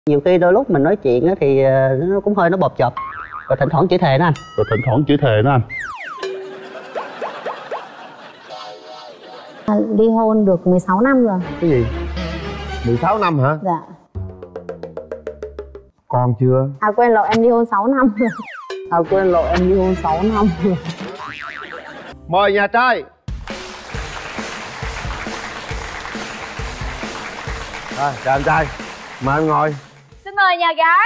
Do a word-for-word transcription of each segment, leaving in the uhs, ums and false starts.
Nhiều khi đôi lúc mình nói chuyện á thì nó cũng hơi nó bộp chộp. Rồi thỉnh thoảng chửi thề đó anh. Rồi thỉnh thoảng chửi thề đó anh. À, ly hôn được mười sáu năm rồi. Cái gì? mười sáu năm hả? Dạ. Con chưa? À quên lộ, em ly hôn sáu năm rồi. À quên lộ, em ly hôn sáu năm rồi. Mời nhà trai. Rồi, chào anh trai. Mời em ngồi. Xin mời nhà gái.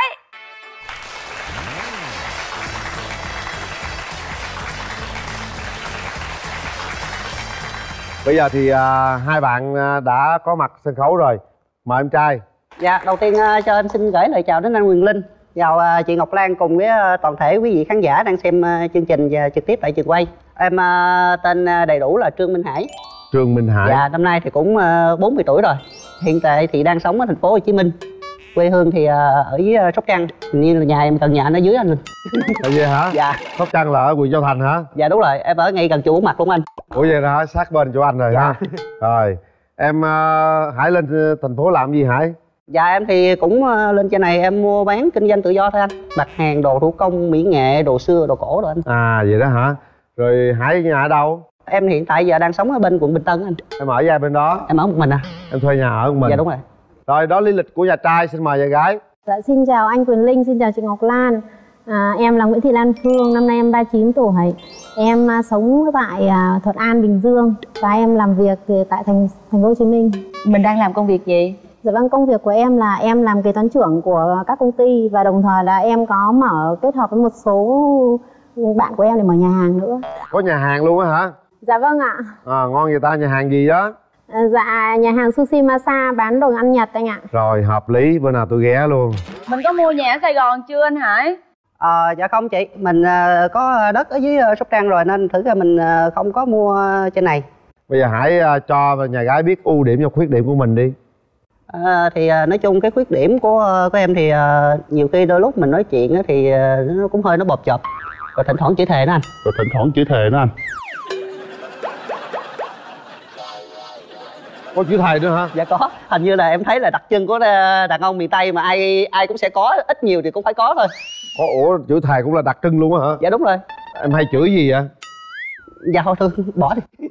Bây giờ thì à, hai bạn à, đã có mặt sân khấu rồi. Mời em trai. Dạ, đầu tiên uh, cho em xin gửi lời chào đến anh Quyền Linh, chào uh, chị Ngọc Lan cùng với uh, toàn thể quý vị khán giả đang xem uh, chương trình và trực tiếp tại trường quay. Em uh, tên uh, đầy đủ là Trương Minh Hải. Trương Minh Hải. Dạ, năm nay thì cũng uh, bốn mươi tuổi rồi. Hiện tại thì đang sống ở thành phố Hồ Chí Minh. Quê hương thì uh, ở dưới uh, Sóc Trăng. Hình như là nhà em gần nhà anh ở dưới anh. Là gì hả? Dạ. Sóc Trăng là ở huyện Châu Thành hả? Dạ đúng rồi, em ở ngay gần chùa Bốn Mặt luôn anh. Ủa vậy hả? Sát bên chỗ anh rồi. Dạ. Ha. Rồi. Em uh, Hải lên thành phố làm gì Hải? Dạ em thì cũng uh, lên trên này em mua bán kinh doanh tự do thôi anh. Đặt hàng đồ thủ công, mỹ nghệ, đồ xưa, đồ cổ rồi anh. À vậy đó hả? Rồi Hải nhà ở đâu? Em hiện tại giờ đang sống ở bên quận Bình Tân anh. Em ở gia bên đó? Em ở một mình à. Em thuê nhà ở một mình? Dạ đúng rồi. Rồi đó lý lịch của nhà trai, xin mời nhà gái. Dạ xin chào anh Quyền Linh, xin chào chị Ngọc Lan. à, Em là Nguyễn Thị Lan Phương, năm nay em ba mươi chín tuổi. Em à, sống tại à, Thuận An, Bình Dương. Và em làm việc thì tại thành thành phố Hồ Chí Minh. Mình đang làm công việc gì? Dạ vâng, công việc của em là em làm kế toán trưởng của các công ty. Và đồng thời là em có mở kết hợp với một số bạn của em để mở nhà hàng nữa. Có nhà hàng luôn á hả? Dạ vâng ạ. À, ngon vậy ta, nhà hàng gì đó? à, Dạ, nhà hàng Sushi Masa bán đồ ăn Nhật anh ạ. Rồi, hợp lý, bữa nào tôi ghé luôn. Mình có mua nhà ở Sài Gòn chưa anh Hải? À, dạ không chị, mình uh, có đất ở dưới uh, Sóc Trăng rồi nên thử ra mình uh, không có mua trên này. Bây giờ Hải uh, cho nhà gái biết ưu điểm và khuyết điểm của mình đi. À, thì uh, nói chung cái khuyết điểm của uh, của em thì uh, nhiều khi đôi lúc mình nói chuyện uh, thì uh, nó cũng hơi nó bộp chộp. Rồi thỉnh thoảng chửi thề đó anh. Rồi thỉnh thoảng chửi thề đó anh. Có chữ thầy nữa hả? Dạ có, hình như là em thấy là đặc trưng của đàn ông miền Tây mà ai ai cũng sẽ có, ít nhiều thì cũng phải có thôi. Có, ủa chữ thầy cũng là đặc trưng luôn á hả? Dạ đúng rồi. Em hay chửi gì vậy? Dạ thôi thương, bỏ đi.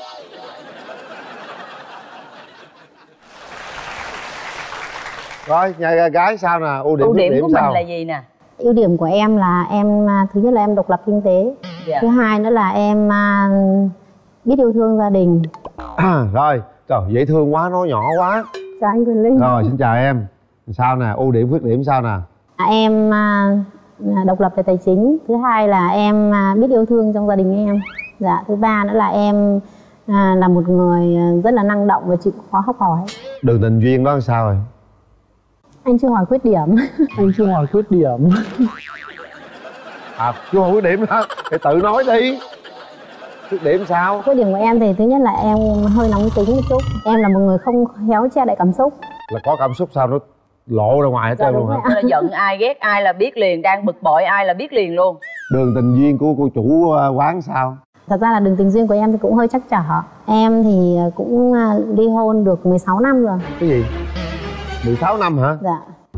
Rồi, nhà gái sao nè, ưu điểm, ưu điểm, điểm của sao? mình là gì nè? Ưu điểm của em là em thứ nhất là em độc lập kinh tế. Dạ. Thứ hai nữa là em biết yêu thương gia đình. À, rồi, trời dễ thương quá, nói nhỏ quá. Chào anh Quyền Linh. Rồi, xin chào em. Sao nè, ưu điểm, khuyết điểm sao nè? À, em độc lập về tài chính. Thứ hai là em biết yêu thương trong gia đình em. Dạ, thứ ba nữa là em là một người rất là năng động và chịu khó học hỏi. Đường tình duyên đó làm sao rồi? Anh chưa hỏi khuyết điểm. Anh chưa hỏi khuyết điểm. À, chưa hỏi khuyết điểm đó, thì tự nói đi. Khuyết điểm sao? Khuyết điểm của em thì thứ nhất là em hơi nóng tính một chút. Em là một người không khéo che đậy cảm xúc. Là có cảm xúc sao nó lộ ra ngoài hết trơn Dạ, luôn hả? Là giận ai ghét ai là biết liền, đang bực bội ai là biết liền luôn. Đường tình duyên của cô chủ quán sao? Thật ra là đường tình duyên của em thì cũng hơi trắc trở. Em thì cũng ly hôn được mười sáu năm rồi. Cái gì? mười sáu năm hả? Dạ.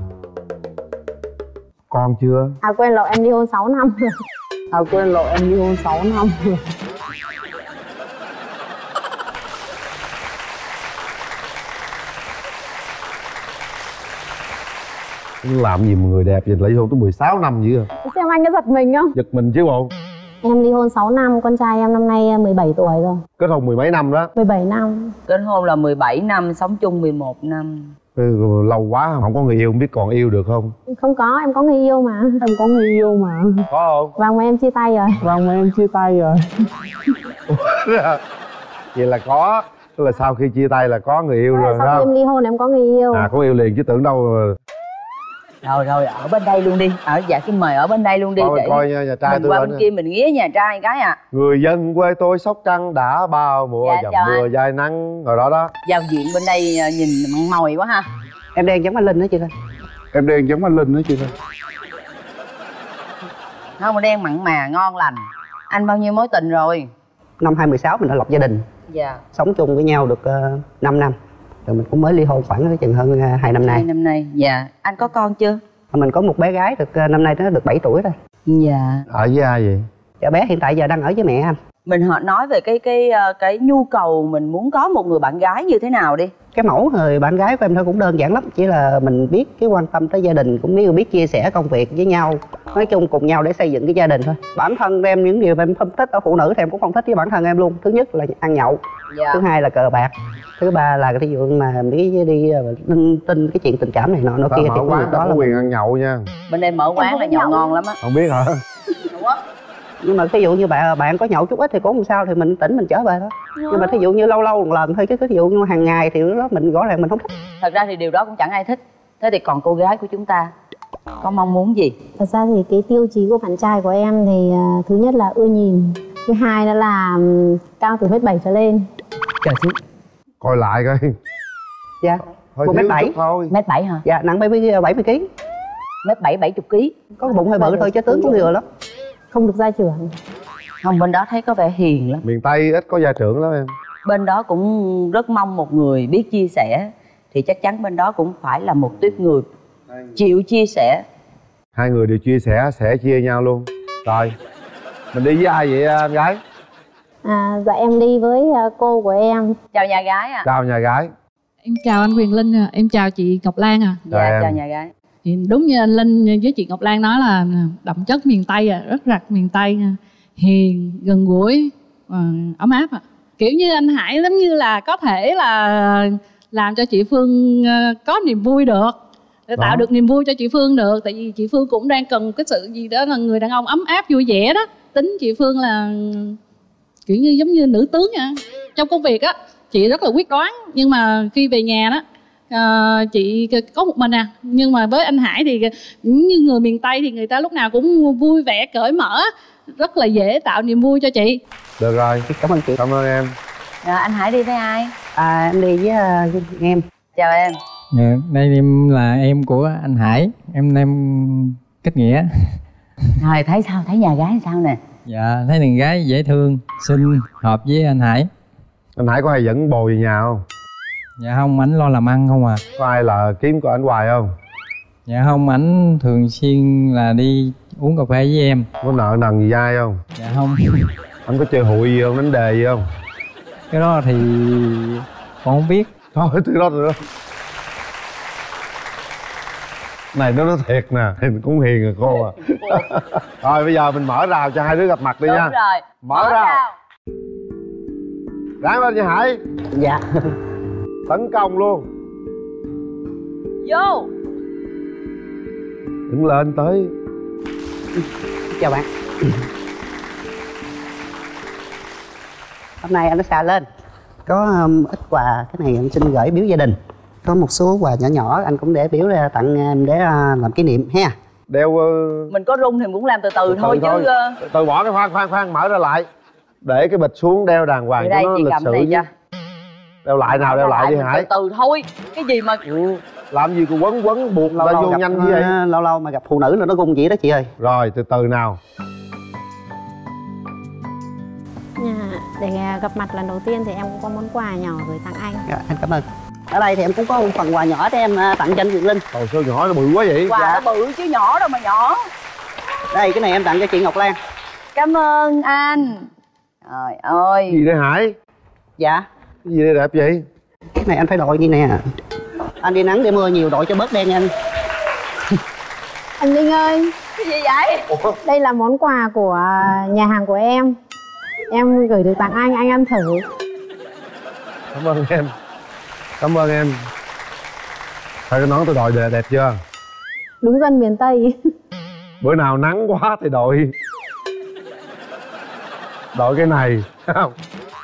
Con chưa? À quên lộ, em ly hôn sáu năm rồi. À quên lộ, em ly hôn sáu năm rồi. Làm gì mà người đẹp vậy, lấy hôn tới mười sáu năm vậy à? Xem anh có giật mình không? Giật mình chứ bộ. Em ly hôn sáu năm, con trai em năm nay mười bảy tuổi rồi. Kết hôn mười mấy năm đó. mười bảy năm. Kết hôn là mười bảy năm, sống chung mười một năm. Ừ, lâu quá không có người yêu, không biết còn yêu được không? Không có, em có người yêu mà. Em có người yêu mà. Có không? Vâng, mà em chia tay rồi. Vâng, mà em chia tay rồi. Vậy là có. Tức là sau khi chia tay là có người yêu rồi Sau khi không? em ly hôn em có người yêu. À, có yêu liền chứ tưởng đâu. Rồi rồi, ở bên đây luôn đi. Ở dạ xin mời ở bên đây luôn đi. Coi để coi nha, nhà trai mình tôi qua lên bên nè. kia mình ghé nhà trai cái à. Người dân quê tôi Sóc Trăng đã bao mùa, Dạ, dầm chào mưa anh. dài nắng rồi đó đó. Giao diện bên đây nhìn mặn mòi quá ha. Em đen giống anh Linh đó chị ơi. Em đen giống anh Linh đó chị ơi. Không, mà đen mặn mà ngon lành. Anh bao nhiêu mối tình rồi? Năm hai mươi sáu mình đã lập gia đình. Dạ. Sống chung với nhau được uh, năm năm. Rồi mình cũng mới ly hôn khoảng chừng hơn hai năm nay. Hai năm nay. Dạ. Anh có con chưa? Mình có một bé gái được năm nay nó được bảy tuổi rồi. Dạ. Ở với ai vậy? Dạ bé hiện tại giờ đang ở với mẹ anh. Mình họ nói về cái cái cái nhu cầu mình muốn có một người bạn gái như thế nào đi. Cái mẫu người bạn gái của em nó cũng đơn giản lắm, chỉ là mình biết cái quan tâm tới gia đình, cũng như biết chia sẻ công việc với nhau, nói chung cùng nhau để xây dựng cái gia đình thôi. Bản thân em những điều mà em không thích ở phụ nữ thì em cũng không thích với bản thân em luôn. Thứ nhất là ăn nhậu, Dạ. thứ hai là cờ bạc, thứ ba là cái vụ mà mấy đi tin, tin cái chuyện tình cảm này nọ nó kia. Mở thì quán đó có là quyền ăn nhậu nha. Bên đây mở quán là nhậu ngon lắm á. Không biết hả? Nhưng mà ví dụ như bạn bạn có nhậu chút ít thì cũng không sao, thì mình tỉnh mình trở về đó. Nhưng mà thí dụ như lâu lâu một lần thôi, cái ví dụ như hàng ngày thì đó mình rõ ràng mình không thích. Thật ra thì điều đó cũng chẳng ai thích. Thế thì còn cô gái của chúng ta có mong muốn gì? Thật ra thì cái tiêu chí của bạn trai của em thì uh, thứ nhất là ưa nhìn, thứ hai đó là um, cao từ mét bảy trở lên. Trời chứ. Coi lại coi. Dạ. Thôi một mét bảy thôi. Mét bảy hả? Dạ, nặng bảy mươi bảy mươi ký. Mét bảy bảy chục ký. Có bụng hơi bự thôi chứ tướng cũng vừa lắm. Không được gia trưởng. Không, bên đó thấy có vẻ hiền lắm. Miền Tây ít có gia trưởng lắm em. Bên đó cũng rất mong một người biết chia sẻ. Thì chắc chắn bên đó cũng phải là một tuyếp người chịu chia sẻ. Hai người đều chia sẻ, sẽ chia nhau luôn. Rồi, mình đi với ai vậy em gái? À, dạ em đi với uh, cô của em. Chào nhà gái à. Chào nhà gái. Em chào anh Quyền Linh à. Em chào chị Ngọc Lan à. Dạ Chào chào em. nhà gái. Thì đúng như anh Linh với chị Ngọc Lan nói là đậm chất miền Tây à, rất rặt miền Tây à. Hiền, gần gũi, à, ấm áp à. Kiểu như anh Hải giống như là có thể là làm cho chị Phương có niềm vui được, để tạo được niềm vui cho chị Phương được. Tại vì chị Phương cũng đang cần cái sự gì đó là người đàn ông ấm áp vui vẻ đó. Tính chị Phương là kiểu như giống như nữ tướng à. Trong công việc á chị rất là quyết đoán, nhưng mà khi về nhà đó à, chị có một mình à. Nhưng mà với anh Hải thì như người miền Tây thì người ta lúc nào cũng vui vẻ cởi mở, rất là dễ tạo niềm vui cho chị. Được rồi, Cảm ơn chị. cảm ơn em. Rồi anh Hải đi với ai? À, em đi với uh, em. Chào em. Dạ, đây em là em của anh Hải, em em kết nghĩa. Rồi thấy sao? Thấy nhà gái sao nè? Dạ, thấy đàn gái dễ thương, xinh, hợp với anh Hải. Anh Hải có hay dẫn bồ về nhà không? Dạ không, ảnh lo làm ăn không à. Có ai là kiếm của anh hoài không? Dạ không, ảnh thường xuyên là đi uống cà phê với em. Có nợ nần gì ai không? Dạ không. Anh có chơi hụi gì không? Đánh đề gì không? Cái đó thì con không biết. Thôi từ đó từ đó. Này nó nói thiệt nè, thì mình cũng hiền rồi cô à. Rồi bây giờ mình mở rào cho hai đứa gặp mặt đi Đúng nha. rồi. Mở rào. Ráng lên nha Hải. Dạ. Tấn công luôn. Vô. Đứng lên tới. Chào bạn. Hôm nay anh nó xa lên, có um, ít quà, cái này em xin gửi biếu gia đình. Có một số quà nhỏ nhỏ anh cũng để biếu ra tặng em để uh, làm kỷ niệm ha. Đeo uh, Mình có rung thì mình cũng làm từ từ, từ thôi từ chứ. thôi. Từ từ bỏ cái khoan khoan khoan mở ra lại. Để cái bịch xuống đeo đàng hoàng Từ cho đây nó chị lịch cầm sự này chứ. cho. Đeo lại nào, đeo lại đi mình Hải. từ từ thôi. Cái gì mà Ừ. Làm gì cũng quấn quấn buộc Lâu ra lâu vô gặp, nhanh như vậy. uh, lâu lâu mà gặp phụ nữ là nó gung vậy đó chị ơi. Rồi từ từ nào. À, để gặp mặt lần đầu tiên thì em cũng có món quà nhỏ gửi tặng anh. Dạ, anh cảm ơn. Ở đây thì em cũng có một phần quà nhỏ để em uh, tặng cho anh Quyền Linh. Trời sao nhỏ nó bự quá vậy? quà Dạ. nó bự chứ nhỏ đâu mà nhỏ. Đây cái này em tặng cho chị Ngọc Lan. Cảm ơn anh. Trời ơi. Cái gì đây Hải? Dạ. Cái gì đây đẹp vậy? Cái này anh phải đội như nè. Anh đi nắng để mưa nhiều đội cho bớt đen anh. Anh Linh ơi, Cái gì vậy? Ủa? đây là món quà của nhà hàng của em. Em gửi được tặng anh, anh ăn thử. Cảm ơn em. Cảm ơn em. Thôi cái nón tôi đội đẹp, đẹp chưa? Đúng dân miền Tây. Bữa nào nắng quá thì đội đội cái này không?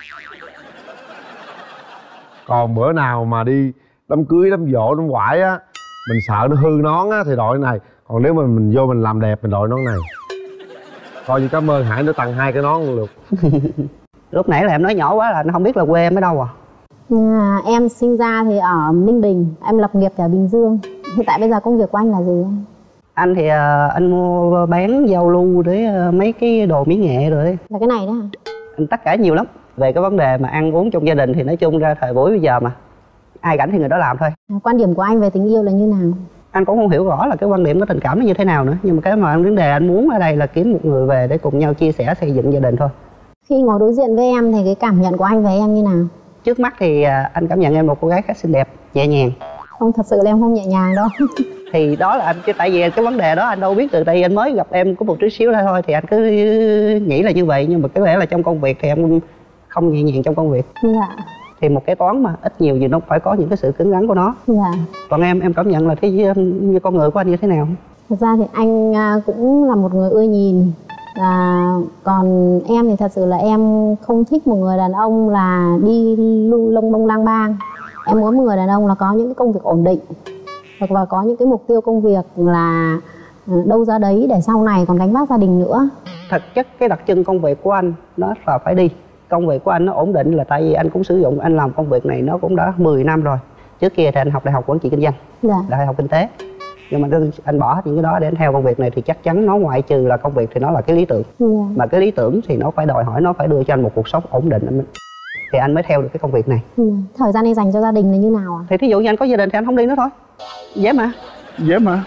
Còn bữa nào mà đi đám cưới, đám giỗ, đám quải á, mình sợ nó hư nón á thì đội cái này. Còn nếu mà mình vô mình làm đẹp mình đội nón này. Coi như cảm ơn Hải nó tặng hai cái nón luôn được. Lúc nãy là em nói nhỏ quá là nó không biết là quê em ở đâu à. À, em sinh ra thì ở Ninh Bình, em lập nghiệp ở Bình Dương. Hiện tại bây giờ công việc của anh là gì anh? Anh thì uh, anh mua bán giao lưu để uh, mấy cái đồ mỹ nghệ rồi đấy. Là cái này đó hả? Anh tất cả nhiều lắm. Về cái vấn đề mà ăn uống trong gia đình thì nói chung ra thời buổi bây giờ mà ai rảnh thì người đó làm thôi. Quan điểm của anh về tình yêu là như nào? Anh cũng không hiểu rõ là cái quan điểm của tình cảm nó như thế nào nữa, nhưng mà cái mà vấn đề anh muốn ở đây là kiếm một người về để cùng nhau chia sẻ xây dựng gia đình thôi. Khi ngồi đối diện với em thì cái cảm nhận của anh về em như nào? Trước mắt thì anh cảm nhận em một cô gái khá xinh đẹp, nhẹ nhàng. Không, thật sự là em không nhẹ nhàng đâu. Thì đó là anh, chứ tại vì cái vấn đề đó anh đâu biết được, tại vì anh mới gặp em có một chút xíu đó thôi, thì anh cứ nghĩ là như vậy. Nhưng mà cái lẽ là trong công việc thì em không nhẹ nhàng trong công việc. Dạ. Thì một cái toán mà ít nhiều gì nó phải có những cái sự cứng rắn của nó. Dạ. Còn em em cảm nhận là cái như con người của anh như thế nào? Thật ra thì anh cũng là một người ưa nhìn. À, còn em thì thật sự là em không thích một người đàn ông là đi lu lông bông lang bang. Em muốn một người đàn ông là có những cái công việc ổn định và có những cái mục tiêu công việc là đâu ra đấy để sau này còn gánh vác gia đình nữa. Thực chất cái đặc trưng công việc của anh nó là phải đi. Công việc của anh nó ổn định là tại vì anh cũng sử dụng, anh làm công việc này nó cũng đã mười năm rồi. Trước kia thì anh học đại học quản trị kinh doanh, dạ. đại học kinh tế. Nhưng mà anh bỏ những cái đó để anh theo công việc này thì chắc chắn nó ngoại trừ là công việc thì nó là cái lý tưởng. dạ. Mà cái lý tưởng thì nó phải đòi hỏi nó phải đưa cho anh một cuộc sống ổn định thì anh mới theo được cái công việc này. dạ. Thời gian anh dành cho gia đình là như nào ạ? Thì thí dụ như anh có gia đình thì anh không đi nữa thôi. Dễ mà. Dễ mà.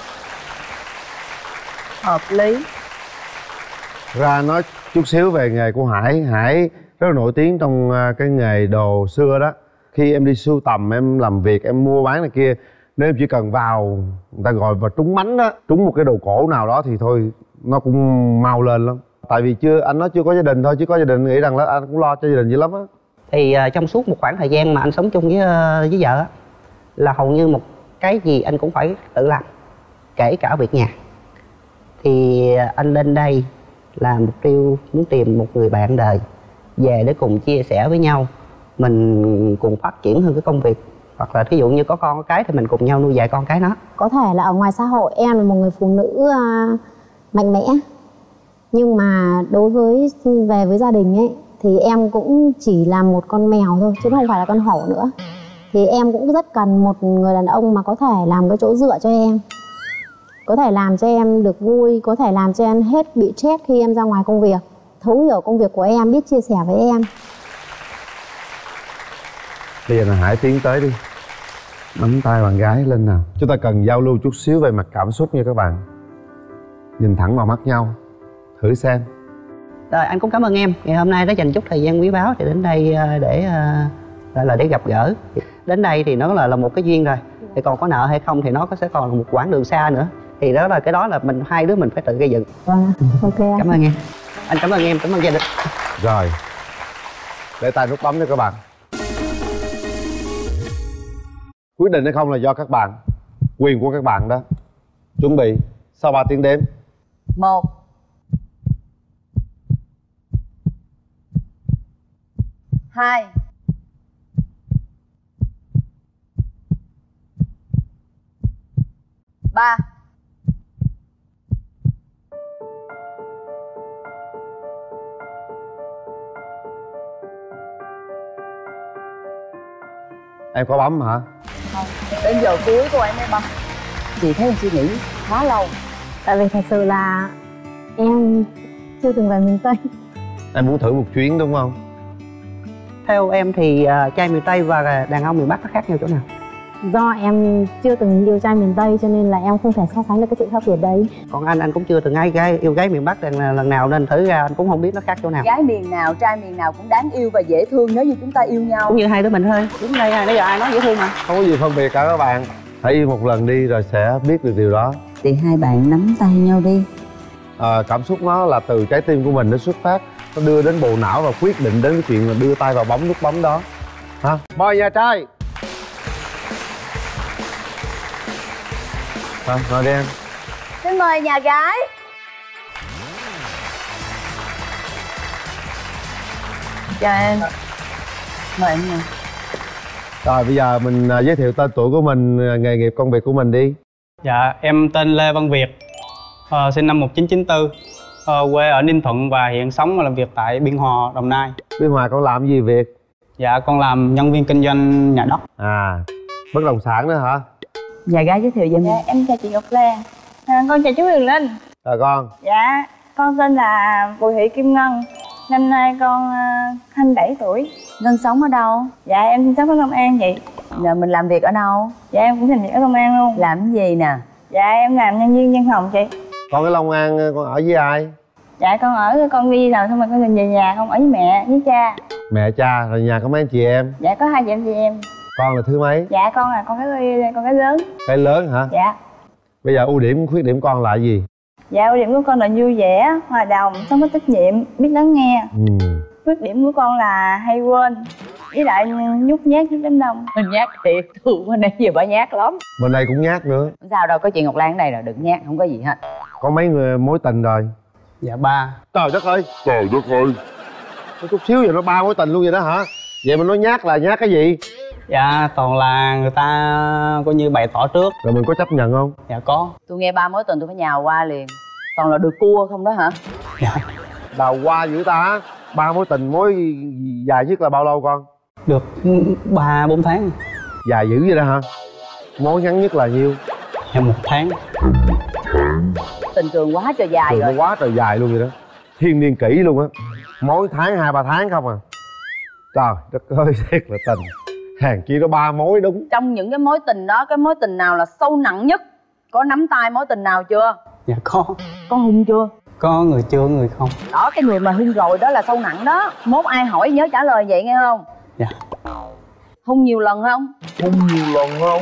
Hợp lý. Ra nói chút xíu về nghề của Hải. Hải rất là nổi tiếng trong cái nghề đồ xưa đó. Khi em đi sưu tầm, em làm việc, em mua bán này kia, nếu em chỉ cần vào, người ta gọi vào trúng mánh đó, trúng một cái đồ cổ nào đó thì thôi nó cũng mau lên lắm. Tại vì chưa, anh nói chưa có gia đình thôi, chứ có gia đình nghĩ rằng là anh cũng lo cho gia đình dữ lắm á. Thì uh, trong suốt một khoảng thời gian mà anh sống chung với uh, với vợ á, là hầu như một cái gì anh cũng phải tự làm, kể cả việc nhà. Thì uh, anh lên đây là mục tiêu muốn tìm một người bạn đời về để cùng chia sẻ với nhau, mình cùng phát triển hơn cái công việc, hoặc là thí dụ như có con có cái thì mình cùng nhau nuôi dạy con cái nó. Có thể là ở ngoài xã hội em là một người phụ nữ uh, mạnh mẽ, nhưng mà đối với về với gia đình ấy thì em cũng chỉ là một con mèo thôi chứ không phải là con hổ nữa. Thì em cũng rất cần một người đàn ông mà có thể làm cái chỗ dựa cho em, có thể làm cho em được vui, có thể làm cho em hết bị stress khi em ra ngoài công việc, thấu hiểu công việc của em, biết chia sẻ với em. Bây giờ là Hải tiến tới đi, nắm tay bạn gái lên nào. Chúng ta cần giao lưu chút xíu về mặt cảm xúc nha các bạn. Nhìn thẳng vào mắt nhau, thử xem. Rồi anh cũng cảm ơn em, ngày hôm nay đã dành chút thời gian quý báu thì đến đây để gọi là để gặp gỡ. Đến đây thì nó là là một cái duyên rồi, thì còn có nợ hay không thì nó sẽ còn là một quãng đường xa nữa. Thì đó là cái đó là mình hai đứa mình phải tự gây dựng. Vâng, ok anh. Cảm ơn em. Anh cảm ơn em, cảm ơn gia đình. Rồi, để tay nút bấm cho các bạn. Quyết định hay không là do các bạn, quyền của các bạn đó. Chuẩn bị, sau ba tiếng đếm. Một, hai, ba. Em có bấm hả? Không, đến giờ cuối của em mới bấm. Chị thấy em suy nghĩ khá lâu. Tại vì thật sự là em chưa từng về miền Tây. Em muốn thử một chuyến đúng không? Theo em thì uh, trai miền Tây và đàn ông miền Bắc nó khác nhau chỗ nào? Do em chưa từng yêu trai miền Tây cho nên là em không thể so sánh được cái sự khác biệt đấy. Còn anh, anh cũng chưa từng ai gái yêu gái miền Bắc lần, lần nào nên thử ra anh cũng không biết nó khác chỗ nào. Gái miền nào, trai miền nào cũng đáng yêu và dễ thương nếu như chúng ta yêu nhau. Cũng như hai đứa mình thôi. Đúng đây, nãy giờ ai nói dễ thương mà. Không có gì phân biệt cả các bạn. Hãy yêu một lần đi rồi sẽ biết được điều đó. Thì hai bạn nắm tay nhau đi. À, cảm xúc nó là từ trái tim của mình nó xuất phát, nó đưa đến bộ não và quyết định đến cái chuyện là đưa tay vào bấm nút bấm đó. Hả? Mời nhà trai. Rồi, ngồi đi em. Xin mời nhà gái. Chào em. Mời em nè. Rồi bây giờ mình uh, giới thiệu tên tuổi của mình, uh, nghề nghiệp công việc của mình đi. Dạ, em tên Lê Văn Việt, uh, sinh năm một nghìn chín trăm chín mươi tư, uh, quê ở Ninh Thuận và hiện sống và làm việc tại Biên Hòa, Đồng Nai. Biên Hòa con làm gì việc? Dạ, con làm nhân viên kinh doanh nhà đất. À, bất động sản nữa hả? Nhà gái giới thiệu giùm. Dạ, em chào chị Ngọc Lan. À, con chào chú Huyền Linh. Chào con. Dạ, con tên là Bùi Thị Kim Ngân. Năm nay con uh, hai mươi bảy tuổi. Ngân sống ở đâu? Dạ, em sinh sống ở Long An chị. Giờ mình làm việc ở đâu? Dạ em cũng làm việc ở công an luôn. Làm cái gì nè? Dạ em làm nhân viên văn phòng chị. Con ở Long An con ở với ai? Dạ con ở con đi làm xong rồi con về nhà, con ở với mẹ với cha. Mẹ cha, rồi nhà có mấy anh chị em? Dạ có hai chị em chị em. Con là thứ mấy? Dạ con là con cái con cái lớn. Cái lớn hả? Dạ. Bây giờ ưu điểm khuyết điểm con là gì? Dạ ưu điểm của con là vui vẻ, hòa đồng, sống có trách nhiệm, biết lắng nghe. Ừ. Khuyết điểm của con là hay quên, với lại nhút nhát trước đám đông. Mình nhát thiệt, thường bên đây giờ bà nhát lắm. Bên đây cũng nhát nữa. Sao đâu, có chị Ngọc Lan ở đây là đừng nhát, không có gì hết. Có mấy người mối tình rồi? Dạ ba. Trời đất ơi. Trời đất ơi. Có chút xíu giờ nó ba mối tình luôn vậy đó hả? Vậy mà nói nhát là nhát cái gì? Dạ toàn là người ta coi như bày tỏ trước. Rồi mình có chấp nhận không? Dạ có. Tôi nghe ba mối tình tôi phải nhào qua liền. Toàn là được cua không đó hả? Dạ. Đào qua dữ ta. Ba mối tình mối dài nhất là bao lâu con? Được ba bốn tháng. Dài dữ vậy đó hả? Mối ngắn nhất là nhiêu? Dạ một tháng. Tình trường quá trời dài Trường rồi. nó quá trời dài luôn vậy đó. Thiên niên kỷ luôn á. Mối tháng hai ba tháng không à. Trời đất ơi, thiệt là tình. Hàng chi nó ba mối đúng. Trong những cái mối tình đó, cái mối tình nào là sâu nặng nhất? Có nắm tay mối tình nào chưa? Dạ có. Có hung chưa? Có người chưa, người không. Đó, cái người mà hung rồi đó là sâu nặng đó. Mốt ai hỏi nhớ trả lời vậy nghe không? Dạ. Hung nhiều lần không? Hung nhiều lần không?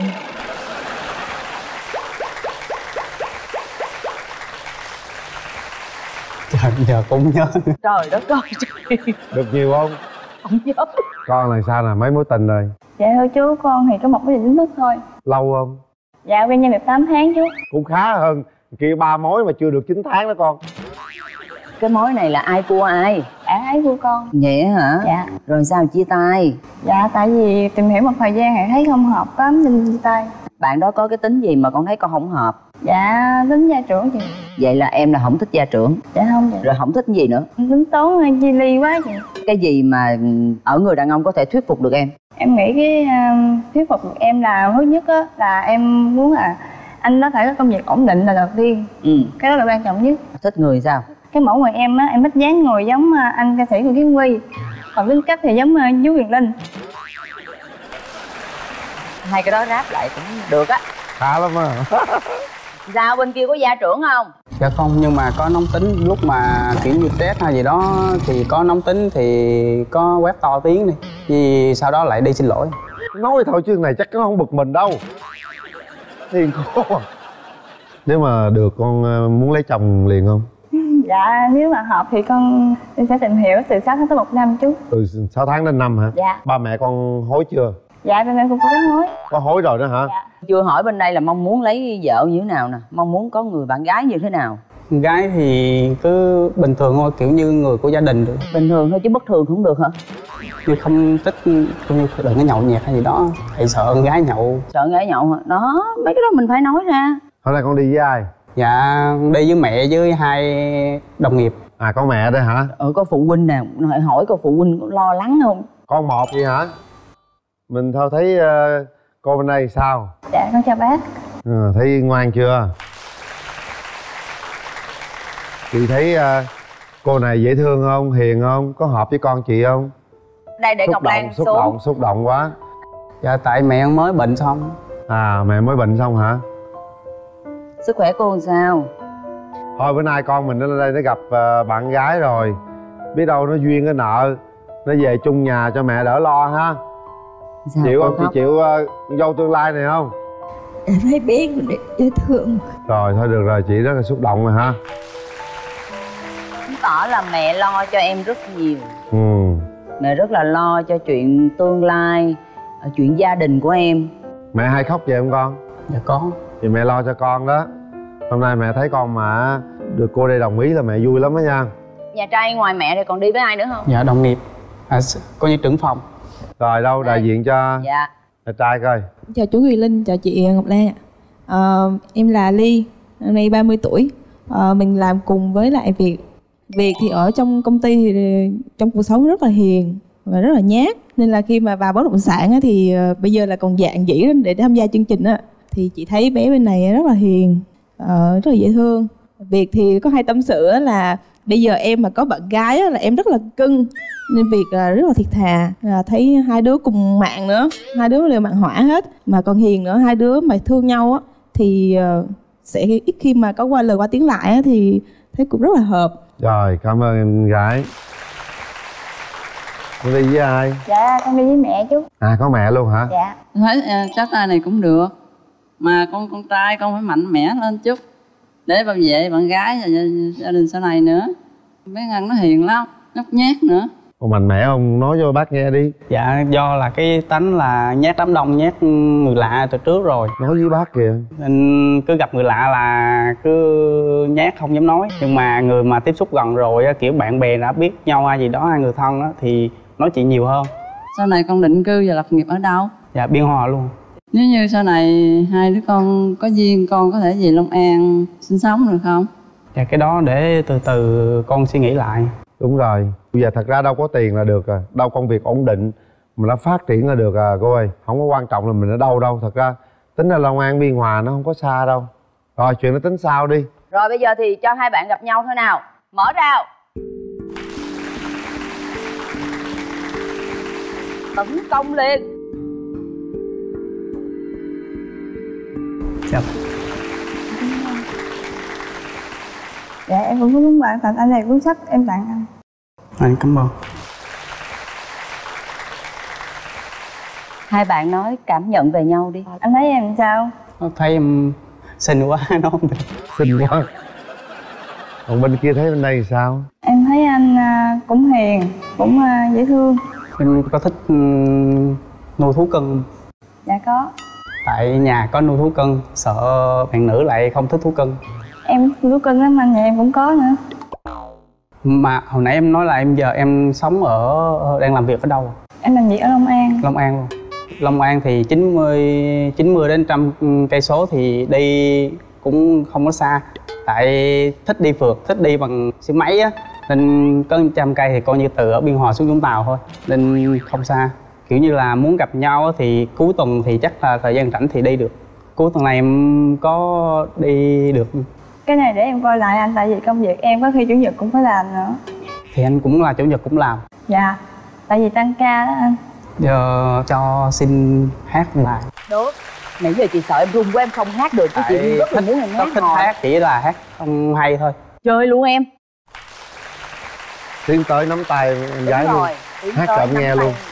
Trời, giờ cũng nhớ. Trời đất ơi. Được nhiều không? Không nhớ. Con là sao nè, mấy mối tình rồi? Dạ thưa chú, con thì có một cái định thức thôi. Lâu không? Dạ quen nhau được tám tháng chú. Cũng khá hơn. Kia ba mối mà chưa được chín tháng đó con. Cái mối này là ai cua ai? Bạn ấy của con. Vậy hả? Dạ. Rồi sao chia tay? Dạ tại vì tìm hiểu một thời gian thì thấy không hợp lắm nên chia tay. Bạn đó có cái tính gì mà con thấy con không hợp? Dạ tính gia trưởng chị. Vậy là em là không thích gia trưởng. Dạ không vậy. Rồi không thích gì nữa? Tính tốn chi ly quá chị. Cái gì mà ở người đàn ông có thể thuyết phục được em? Em nghĩ cái uh, thuyết phục được em là thứ nhất á là em muốn là anh đó phải có công việc ổn định là đầu tiên. Ừ. Cái đó là quan trọng nhất. Thích người sao? Cái mẫu người em á, em thích dáng người giống uh, anh ca sĩ Người Kiến Huy. Còn tính cách thì giống uh, chú Huyền Linh. Hai cái đó ráp lại cũng được á. Khá lắm á. Sao bên kia có gia trưởng không? Dạ không, nhưng mà có nóng tính lúc mà kiểu như stress hay gì đó thì có nóng tính thì có quát to tiếng đi. Vì sau đó lại đi xin lỗi. Nói thôi chứ này chắc nó không bực mình đâu. Thiên khô à. Nếu mà được con muốn lấy chồng liền không? Dạ nếu mà hợp thì con em sẽ tìm hiểu từ sáu tháng tới một năm chú. Từ sáu tháng đến năm hả? Dạ. Ba mẹ con hối chưa? Dạ bên em cũng có cái hối. Có hối rồi đó hả? Dạ. Chưa hỏi bên đây là mong muốn lấy vợ như thế nào nè? Mong muốn có người bạn gái như thế nào? Gái thì cứ bình thường thôi, kiểu như người của gia đình được. Bình thường thôi chứ bất thường không được hả? Như không thích, cũng như đừng có nhậu nhẹt hay gì đó. Thầy sợ con gái nhậu. Sợ gái nhậu hả? Đó, mấy cái đó mình phải nói ra. Hôm nay con đi với ai? Dạ đi với mẹ với hai đồng nghiệp. À có mẹ đây hả? Ừ, có phụ huynh nè, hỏi hỏi có phụ huynh có lo lắng không? Con một vậy hả? Mình thôi thấy uh, cô bên đây sao? Dạ con chào bác. Ừ, thấy ngoan chưa? Chị thấy uh, cô này dễ thương không? Hiền không? Có hợp với con chị không? Đây để Xúc Ngọc động, Lan xúc xuống. động, xúc động quá. Dạ tại mẹ mới bệnh xong. À mẹ mới bệnh xong hả? Sức khỏe cô làm sao? Thôi bữa nay con mình lên đây nó gặp uh, bạn gái rồi. Biết đâu nó duyên cái nợ. Nó về chung nhà cho mẹ đỡ lo ha. Sao Chịu cô không? Chị khóc? chịu uh, dâu tương lai này không? Em thấy biết để dễ thương. Rồi thôi được rồi, chị rất là xúc động rồi ha. Chứng tỏ là mẹ lo cho em rất nhiều. Ừ. Mẹ rất là lo cho chuyện tương lai, chuyện gia đình của em. Mẹ hay khóc vậy không con? Dạ có. Thì mẹ lo cho con đó. Hôm nay mẹ thấy con mà được cô đây đồng ý là mẹ vui lắm đó nha. Nhà trai ngoài mẹ thì còn đi với ai nữa không? Dạ đồng nghiệp. À, coi như trưởng phòng. Rồi đâu đại diện cho Dạ. nhà trai coi. Chào chú Huyền Linh, chào chị Ngọc Lan ạ. Ờ, em là Ly, năm nay ba mươi tuổi. Ờ, mình làm cùng với lại Việt. Việt thì ở trong công ty thì trong cuộc sống rất là hiền và rất là nhát. Nên là khi mà vào bất động sản á, thì uh, bây giờ là còn dạng dĩ để tham gia chương trình á, thì chị thấy bé bên này rất là hiền, uh, rất là dễ thương. Việt thì có hai tâm sự là Bây giờ em mà có bạn gái á, là em rất là cưng, nên việc là rất là thiệt thà. Là thấy hai đứa cùng mạng nữa, hai đứa đều mạng hỏa hết, mà còn hiền nữa. Hai đứa mà thương nhau á thì uh, sẽ ít khi mà có qua lời qua tiếng lại á, thì thấy cũng rất là hợp. Rồi, cảm ơn em gái. Con đi với ai? Dạ con đi với mẹ chú. À, có mẹ luôn hả? Dạ. Thấy à, cháu trai này cũng được, mà con con trai con phải mạnh mẽ lên chút để bảo vệ bạn gái và gia đình sau này nữa. Bé Ngân nó hiền lắm, nhút nhát nữa. Con mạnh mẽ không? Nói cho bác nghe đi. Dạ do là cái tánh là nhát đám đông, nhát người lạ từ trước rồi. Nói với bác kìa. Nên cứ gặp người lạ là cứ nhát không dám nói. Nhưng mà người mà tiếp xúc gần rồi á, kiểu bạn bè đã biết nhau hay gì đó, hai người thân á, thì nói chuyện nhiều hơn. Sau này con định cư và lập nghiệp ở đâu? Dạ Biên Hòa luôn. Nếu như sau này hai đứa con có duyên, con có thể về Long An sinh sống được không? Dạ cái đó để từ từ con suy nghĩ lại. Đúng rồi, bây giờ thật ra đâu có tiền là được à, đâu công việc ổn định mà nó phát triển là được à cô ơi. Không có quan trọng là mình ở đâu đâu, thật ra tính ra Long An Biên Hòa nó không có xa đâu. Rồi chuyện nó tính sau đi. Rồi bây giờ thì cho hai bạn gặp nhau thôi nào. Mở rào. Tấn công liền. Dạ. Dạ em cũng có muốn bạn tặng anh này cuốn sách em tặng anh. Anh cảm ơn. Hai bạn nói cảm nhận về nhau đi. Anh thấy em sao? Thấy em xinh quá nó không được. Xinh quá. Còn bên kia thấy bên đây thì sao? Em thấy anh cũng hiền, cũng dễ thương. Em có thích nuôi thú cưng. Dạ có. Tại nhà có nuôi thú cưng, sợ bạn nữ lại không thích thú cưng. Em nuôi thú cưng lắm anh, nhà em cũng có nữa. Mà hồi nãy em nói là em giờ em sống ở, đang làm việc ở đâu? Em làm việc ở Long An. Long An luôn. Long An thì chín mươi chín mươi đến trăm cây số thì đi cũng không có xa. Tại thích đi phượt, thích đi bằng xe máy á, nên có trăm cây thì coi như từ ở Biên Hòa xuống Vũng Tàu thôi, nên không xa. Kiểu như là muốn gặp nhau thì cuối tuần thì chắc là thời gian rảnh thì đi được. Cuối tuần này em có đi được. Cái này để em coi lại anh, tại vì công việc em có khi chủ nhật cũng phải làm nữa. Thì anh cũng là chủ nhật cũng làm. Dạ, tại vì tăng ca đó anh. Giờ cho xin hát một bài. Được. Nãy giờ chị sợ em run quá em không hát được, chứ chị rất là muốn em hát. Thích hát chỉ là hát không hay thôi. Chơi luôn em. Tiến tới nắm tay em gái luôn. Hát cho em nghe luôn.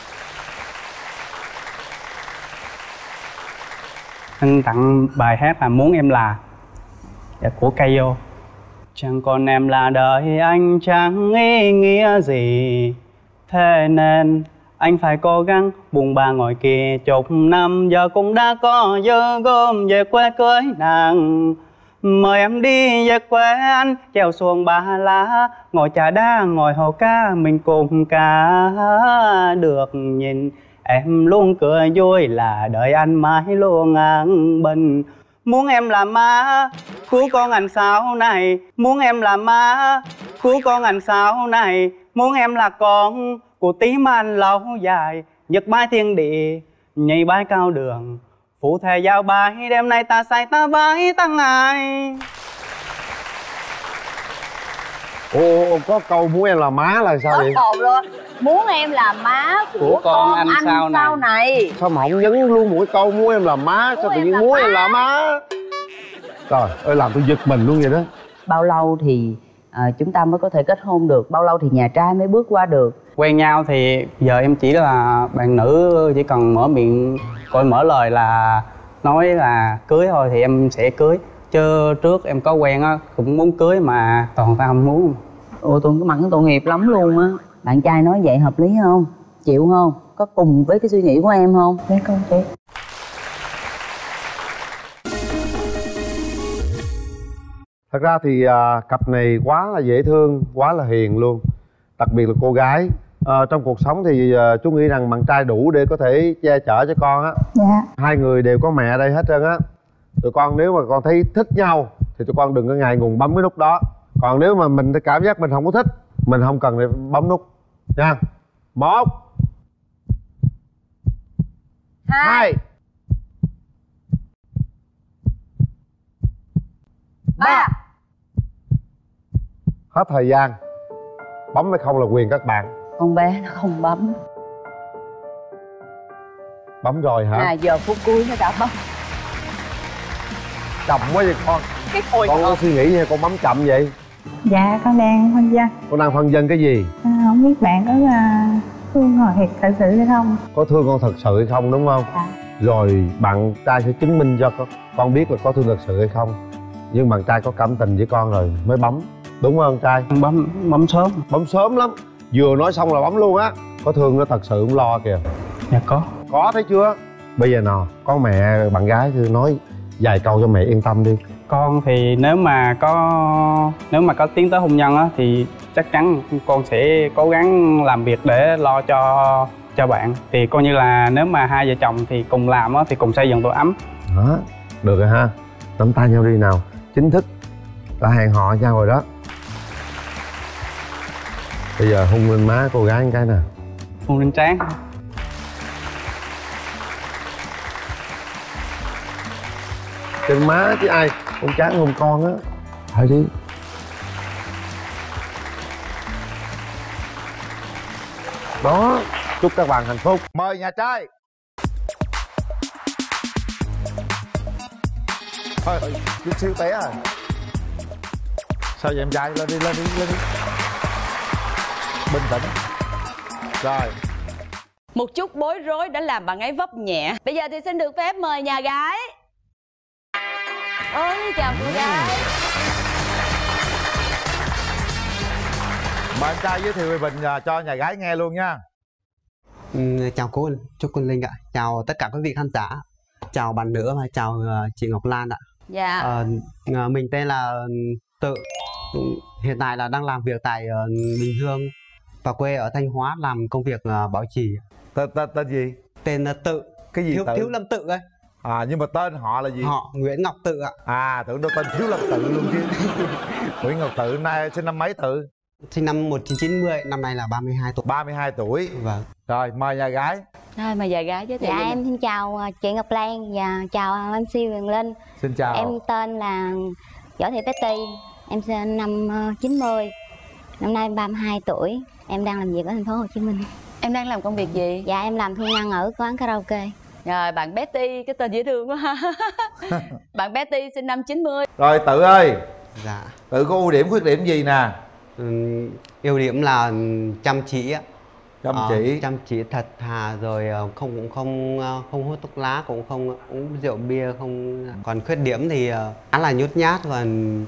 Anh tặng bài hát là Muốn Em Là, dạ, của Kayo. Chẳng còn em là đời anh chẳng ý nghĩa gì, thế nên anh phải cố gắng buông ba ngồi kia chục năm. Giờ cũng đã có dơ gom về quê cưới nàng. Mời em đi về quê anh, trèo xuồng Ba Lá, ngồi trà đá, ngồi hồ cá, mình cùng cả được nhìn em luôn cười vui, là đợi anh mãi luôn an bình. Muốn em là má của con anh sau này, muốn em là má của con anh sau này, muốn em là con của tím anh lâu dài. Nhật bái thiên địa, nhảy bái cao đường, phụ thề giao bài, đêm nay ta say ta bái tăng ai. Ồ, có câu muốn em là má là sao vậy? Còn luôn. Muốn em là má của, của con, con anh, anh sau, sau này. này Sao mà không nhấn luôn một cái câu muốn em là má? Sao tự nhiên muốn em là má? Trời ơi, làm tôi giật mình luôn vậy đó. Bao lâu thì à, chúng ta mới có thể kết hôn được? Bao lâu thì nhà trai mới bước qua được? Quen nhau thì giờ em chỉ là bạn nữ, chỉ cần mở miệng coi mở lời là nói là cưới thôi thì em sẽ cưới. Chứ trước em có quen á cũng muốn cưới mà toàn tao không muốn. Ồ, tôi có mặn tội nghiệp lắm luôn á. Bạn trai nói vậy hợp lý không? Chịu không? Có cùng với cái suy nghĩ của em không? Dạ con chị. Thật ra thì à, cặp này quá là dễ thương, quá là hiền luôn. Đặc biệt là cô gái. À, trong cuộc sống thì à, chú nghĩ rằng bạn trai đủ để có thể che chở cho con á. Dạ. Hai người đều có mẹ đây hết trơn á. Tụi con nếu mà con thấy thích nhau thì tụi con đừng có ngại ngùng bấm cái nút đó. Còn nếu mà mình cảm giác mình không có thích, mình không cần phải bấm nút nha. Một, hai, ba. Hết thời gian. Bấm hay không là quyền các bạn. Con bé nó không bấm. Bấm rồi hả? À giờ phút cuối nó đã bấm. Chậm quá vậy con. Cái hồi Con có suy nghĩ nha, con bấm chậm vậy? Dạ con đang phân vân. Con đang phân vân cái gì? À, không biết bạn có uh, thương họ thiệt thật sự hay không? Có thương con thật sự hay không đúng không? Dạ. Rồi bạn trai sẽ chứng minh cho con, con biết là có thương thật sự hay không. Nhưng bạn trai có cảm tình với con rồi mới bấm. Đúng không trai? Bấm bấm sớm. Bấm sớm lắm. Vừa nói xong là bấm luôn á. Có thương nó thật sự không lo kìa. Dạ có. Có thấy chưa? Bây giờ nào, có mẹ bạn gái thì nói vài câu cho mẹ yên tâm đi. Con thì nếu mà có nếu mà có tiến tới hôn nhân á thì chắc chắn con sẽ cố gắng làm việc để lo cho cho bạn. Thì coi như là nếu mà hai vợ chồng thì cùng làm á thì cùng xây dựng tổ ấm. Đó, được rồi ha. Nắm tay nhau đi nào. Chính thức đã hẹn hò nhau rồi đó. Bây giờ hôn lên má cô gái một cái nè. Hôn lên trán. Trên má chứ ai, con trán hôn con á. Thôi đi. Đó, chúc các bạn hạnh phúc. Mời nhà trai. Thôi, chút xíu té à. Sao vậy em trai? Lên đi, lên đi, lên đi. Bình tĩnh. Rồi. Một chút bối rối đã làm bạn ấy vấp nhẹ. Bây giờ thì xin được phép mời nhà gái. Ôi chào cô gái. Mời anh trai giới thiệu về mình cho nhà gái nghe luôn nha. Ừ, chào cô, chúc cô Linh ạ. Chào tất cả quý vị khán giả. Chào bạn nữa và chào uh, chị Ngọc Lan ạ. Dạ. uh, Mình tên là Tự. Hiện tại là đang làm việc tại uh, Bình Dương và quê ở Thanh Hóa, làm công việc uh, bảo trì. Tên tên tên gì? Tên là Tự. Cái gì? Thiếu, Tự? Thiếu Lâm Tự ấy. À nhưng mà tên họ là gì? Họ Nguyễn Ngọc Tự ạ. À tưởng đâu tên Thiếu Lâm Tự luôn chứ. Nguyễn Ngọc Tự nay sinh năm mấy Tự? Sinh năm một nghìn chín trăm chín mươi, năm nay là ba mươi hai tuổi. ba mươi hai tuổi. Vâng. Rồi mời nhà gái. Rồi mời nhà gái giới thiệu. Dạ mình. em xin chào chị Ngọc Lan và chào em xê Huyền Linh. Xin chào. Em tên là Võ Thị Betty. Em sinh năm chín mươi. Năm nay em ba mươi hai tuổi. Em đang làm việc ở thành phố Hồ Chí Minh. Em đang làm công việc gì? Dạ em làm thu ngân ở quán karaoke. Rồi bạn Betty, cái tên dễ thương quá ha. Bạn Betty sinh năm chín mươi. Rồi Tự ơi. Dạ. Tự có ưu điểm khuyết điểm gì nè? Ừ, ưu điểm là chăm chỉ á. Chăm chỉ. Ờ, chăm chỉ thật thà, rồi không cũng không không hút thuốc lá, cũng không uống rượu bia, không. Còn khuyết điểm thì khá là nhút nhát và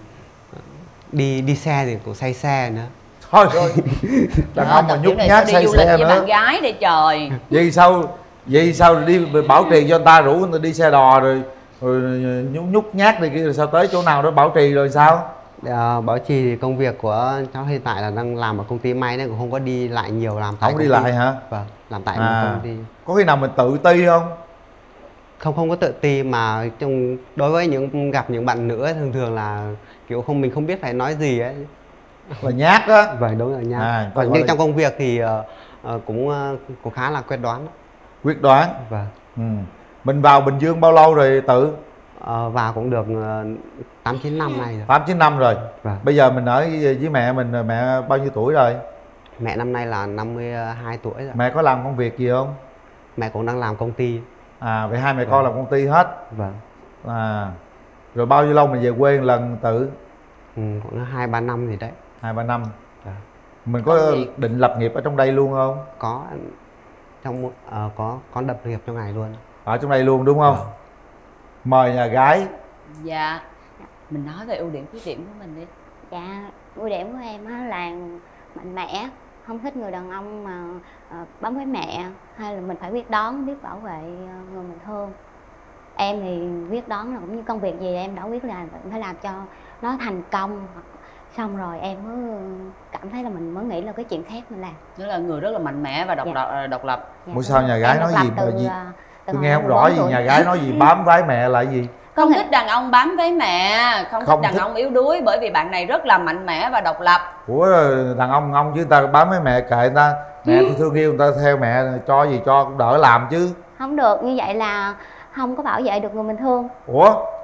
đi đi xe thì cũng say xe nữa. Thôi rồi. Đàn ông mà nhút nhát say xe nữa. Bạn gái đi trời. Vì sao vì sao đi bảo trì cho người ta, rủ người ta đi xe đò rồi rồi nhút nhút nhát đi kia, rồi sao tới chỗ nào đó bảo trì rồi sao? À, bảo trì thì công việc của cháu hiện tại là đang làm ở công ty may nên cũng không có đi lại nhiều, làm tại không đi lại hả? Vâng, làm tại à, một công ty. Có khi nào mình tự ti không? Không, không có tự ti, mà trong đối với những gặp những bạn nữ thường thường là kiểu không mình không biết phải nói gì ấy. Là nhát á. Vậy đúng là nhát. À, còn như là... trong công việc thì uh, uh, cũng uh, cũng khá là quyết đoán. Quyết đoán. Vâng. Ừ. Mình vào Bình Dương bao lâu rồi Tự? Uh, vào cũng được uh, tám chín năm nay rồi. tám chín năm rồi. Vâng. Bây giờ mình ở với mẹ mình, mẹ bao nhiêu tuổi rồi? Mẹ năm nay là năm mươi hai tuổi rồi. Mẹ có làm công việc gì không? Mẹ cũng đang làm công ty. À vậy hai mẹ vâng. con làm công ty hết. Vâng. À rồi bao nhiêu lâu mình về quê một lần Tự? Ừ, khoảng hai ba năm gì đấy. Hai ba năm. Vâng. Mình có định lập nghiệp ở trong đây luôn không? Có, trong uh, có có lập nghiệp trong này luôn. Ở trong đây luôn đúng không? Vâng. Mời nhà gái. Dạ. Mình nói về ưu điểm khuyết điểm của mình đi. Dạ, ưu điểm của em á là mạnh mẽ, không thích người đàn ông mà uh, bám với mẹ, hay là mình phải quyết đoán, biết bảo vệ uh, người mình thương. Em thì quyết đoán là cũng như công việc gì em đã quyết là phải làm cho nó thành công, xong rồi em mới cảm thấy là mình mới nghĩ là cái chuyện khác mình làm. Đó là người rất là mạnh mẽ và độc dạ. lập. Độc lập. Dạ, Ủa sao nhà gái nói gì từ, gì? Từ tôi nghe không rõ gì. Nhà gái nói gì bám vái mẹ là gì? Không thích đàn ông bám với mẹ, không, không thích đàn thích... ông yếu đuối, bởi vì bạn này rất là mạnh mẽ và độc lập. Ủa đàn ông ông chứ người ta bám với mẹ kệ người ta, mẹ thì thương yêu người ta theo mẹ, cho gì cho cũng đỡ làm chứ. Không được, như vậy là không có bảo vệ được người mình thương. Ủa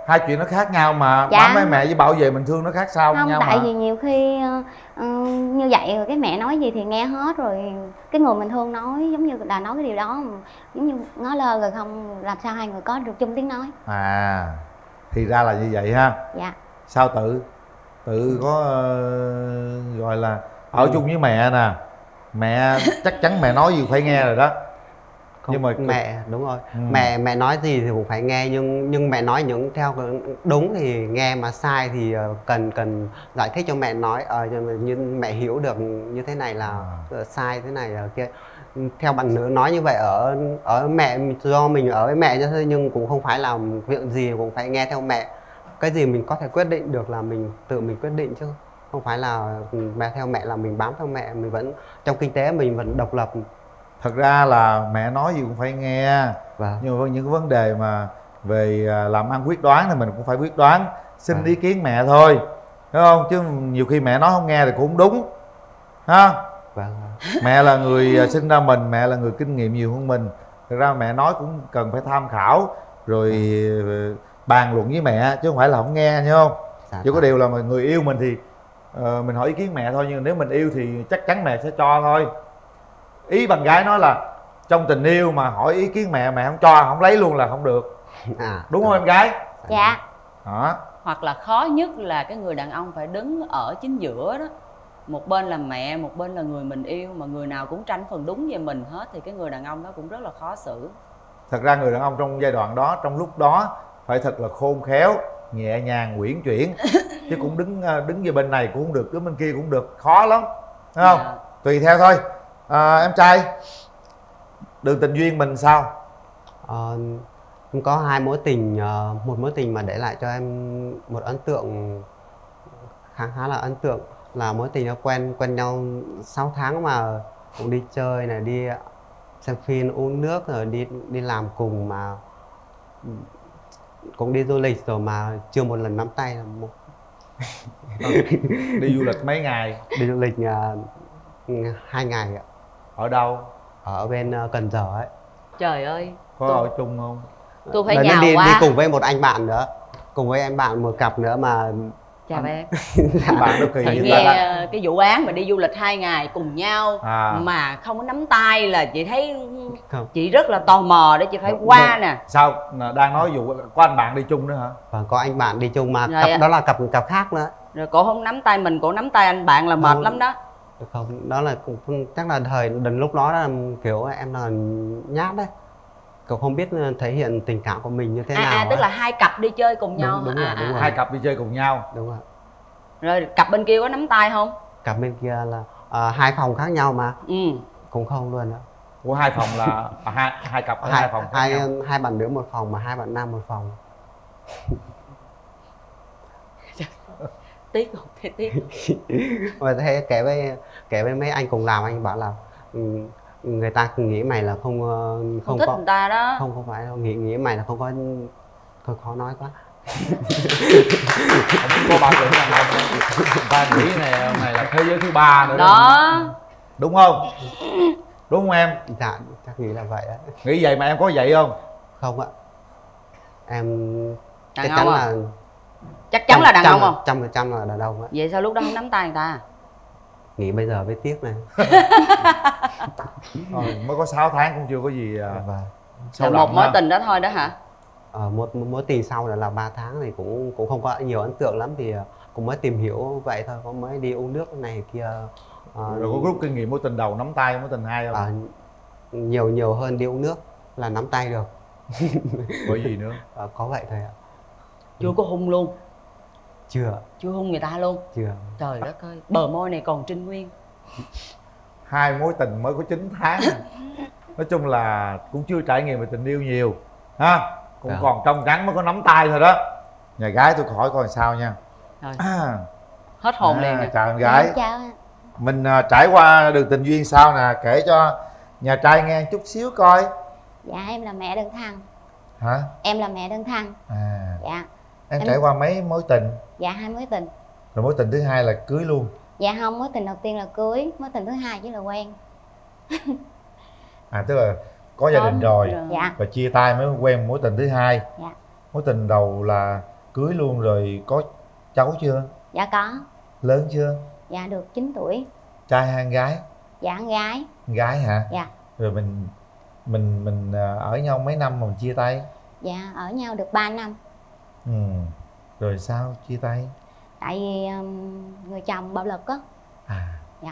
hai chuyện nó khác nhau mà. Dạ. Bám lấy mẹ với bảo vệ mình thương nó khác sao Không, nhau tại mà. vì nhiều khi ờ, ờ, như vậy rồi cái mẹ nói gì thì nghe hết, rồi cái người mình thương nói giống như là nói cái điều đó mà, giống như ngó lơ rồi không làm sao hai người có được chung tiếng nói. À thì ra là như vậy ha. Dạ. Sao tự tự có uh, gọi là ở Ừ. chung với mẹ nè, mẹ chắc chắn mẹ nói gì phải nghe rồi đó. Không, Nhưng mà mẹ đúng rồi. Ừ. Mẹ mẹ nói gì thì cũng phải nghe, nhưng nhưng mẹ nói những theo đúng thì nghe, mà sai thì ờ, cần cần giải thích cho mẹ, nói ờ như mẹ hiểu được như thế này là À. sai, thế này là kia. Theo bạn nữ nói như vậy ở ở mẹ, do mình ở với mẹ như thế, nhưng cũng không phải là việc gì cũng phải nghe theo mẹ. Cái gì mình có thể quyết định được là mình tự mình quyết định, chứ không phải là mẹ theo mẹ là mình bám theo mẹ. Mình vẫn trong kinh tế mình vẫn độc lập. Thật ra là mẹ nói gì cũng phải nghe. Vâng. Nhưng mà những cái vấn đề mà về à, làm ăn quyết đoán thì mình cũng phải quyết đoán, xin Vâng. ý kiến mẹ thôi, đúng không? Chứ nhiều khi mẹ nói không nghe thì cũng không đúng ha. Vâng. Mẹ là người à, sinh ra mình, mẹ là người kinh nghiệm nhiều hơn mình. Thật ra mẹ nói cũng cần phải tham khảo rồi ờ, bàn luận với mẹ, chứ không phải là không nghe, hiểu không? Dạ, Chỉ có vâng. điều là mà người yêu mình thì ờ, mình hỏi ý kiến mẹ thôi, nhưng nếu mình yêu thì chắc chắn mẹ sẽ cho thôi. Ý bạn gái nói là trong tình yêu mà hỏi ý kiến mẹ, mẹ không cho, không lấy luôn là không được. À, Đúng không em gái? Dạ. Đó. Hoặc là khó nhất là cái người đàn ông phải đứng ở chính giữa đó. Một bên là mẹ, một bên là người mình yêu, mà người nào cũng tranh phần đúng về mình hết thì cái người đàn ông đó cũng rất là khó xử. Thật ra người đàn ông trong giai đoạn đó, trong lúc đó phải thật là khôn khéo, nhẹ nhàng, uyển chuyển. Chứ cũng đứng đứng về bên này cũng không được, đứng bên kia cũng không được, khó lắm, thấy không? Dạ. Tùy theo thôi. À, em trai, đường tình duyên mình sao? Ờ, em có hai mối tình, ờ, một mối tình mà để lại cho em một ấn tượng khá khá là ấn tượng, là mối tình nó quen quen nhau sáu tháng mà cũng đi chơi này, đi xem phim, uống nước, rồi đi đi làm cùng, mà cũng đi du lịch rồi mà chưa một lần nắm tay. Là một Đi du lịch mấy ngày? đi du lịch uh, hai ngày ạ. Ở đâu? Ở bên uh, Cần Giờ ấy. Trời ơi, Có tôi, ở chung không? tôi phải Lần đó nhào đi, qua. đi cùng với một anh bạn nữa, cùng với em bạn một cặp nữa mà. Chào em. Bạn đó kỳ Chị vậy nghe ta? ờ, cái vụ án mà đi du lịch hai ngày cùng nhau À. mà không có nắm tay là chị thấy Không. chị rất là tò mò để chị phải Đúng, qua đúng. nè. Sao? Đang nói vụ có anh bạn đi chung nữa hả? Và có anh bạn đi chung mà Rồi cặp ạ. đó là cặp cặp khác nữa. Rồi cổ không nắm tay mình, cổ nắm tay anh bạn là mệt Không. lắm đó. Không, đó là cũng chắc là thời đến lúc đó là kiểu em là nhát đấy, cậu không biết thể hiện tình cảm của mình như thế À, nào à tức á. là hai cặp đi chơi cùng nhau. Đúng, đúng hả? rồi, À, đúng à, rồi. Hai cặp đi chơi cùng nhau. Đúng rồi. Rồi cặp bên kia có nắm tay không? Cặp bên kia là à, hai phòng khác nhau mà. Ừ. Cũng không luôn đó. Của hai phòng là à, hai hai cặp ở hai, Hai phòng khác hai, nhau. hai bạn nữ một phòng mà hai bạn nam một phòng. Tiếc không? Tiếc tiếc. Mà thế kể với kể với mấy anh cùng làm, anh bảo là ừ, người ta nghĩ mày là không không, Không thích có người ta đó. không không phải đâu, nghĩ nghĩ mày là không có, thôi khó nói quá. Không có ba tưởng đàn ông đâu. Người ta nghĩ này này là thế giới thứ ba nữa Đó. Đúng không? Đúng không em? Dạ chắc nghĩ là vậy á. Nghĩ vậy mà em có vậy không? Không ạ. Em Đàn chắc ông chắn à? là Chắc chắn là đàn ông không? trăm phần trăm là đàn ông á. Vậy sao lúc đó không nắm tay người ta? Nghĩ bây giờ với tiếc này. Rồi, mới có sáu tháng cũng chưa có gì à, Và Là một mối tình đó thôi đó hả? ở một một mối tình sau là là ba tháng thì cũng cũng không có nhiều ấn tượng lắm, thì cũng mới tìm hiểu vậy thôi, có mới đi uống nước này kia. Ờ, rồi có rút kinh nghiệm mối tình đầu nắm tay mối tình hai không? ờ, nhiều nhiều hơn đi uống nước là nắm tay được. Bởi gì nữa? Ờ, có vậy thôi ạ. Chưa có hung luôn? Chưa. Chưa hung người ta luôn? Chưa. Trời đất ơi, bờ môi này còn trinh nguyên. Hai mối tình mới có chín tháng. Nói chung là cũng chưa trải nghiệm về tình yêu nhiều ha, cũng Dạ. còn trong trắng mới có nắm tay thôi đó. Nhà gái tôi hỏi coi sao nha. Rồi. À, Hết hồn à, liền nè. chào em gái. Chào ạ. Mình à, trải qua đường tình duyên sao nè, kể cho nhà trai nghe chút xíu coi. Dạ em là mẹ đơn thân. Hả? Em là mẹ đơn thân. À, Dạ. em Em- trải qua mấy mối tình? Dạ hai mối tình. Rồi mối tình thứ hai là cưới luôn? Dạ không, mối tình đầu tiên là cưới, mối tình thứ hai chỉ là quen. À tức là có gia đình rồi Dạ. và chia tay mới quen mối tình thứ hai. Dạ. Mối tình đầu là cưới luôn rồi, có cháu chưa? Dạ có. Lớn chưa? Dạ được chín tuổi. Trai hay con gái? Dạ con gái. Con gái hả? Dạ. Rồi mình mình mình à, ở nhau mấy năm mà mình chia tay? Dạ ở nhau được ba năm. Ừ. Rồi sao chia tay? Tại vì um, người chồng bạo lực á. À. Dạ.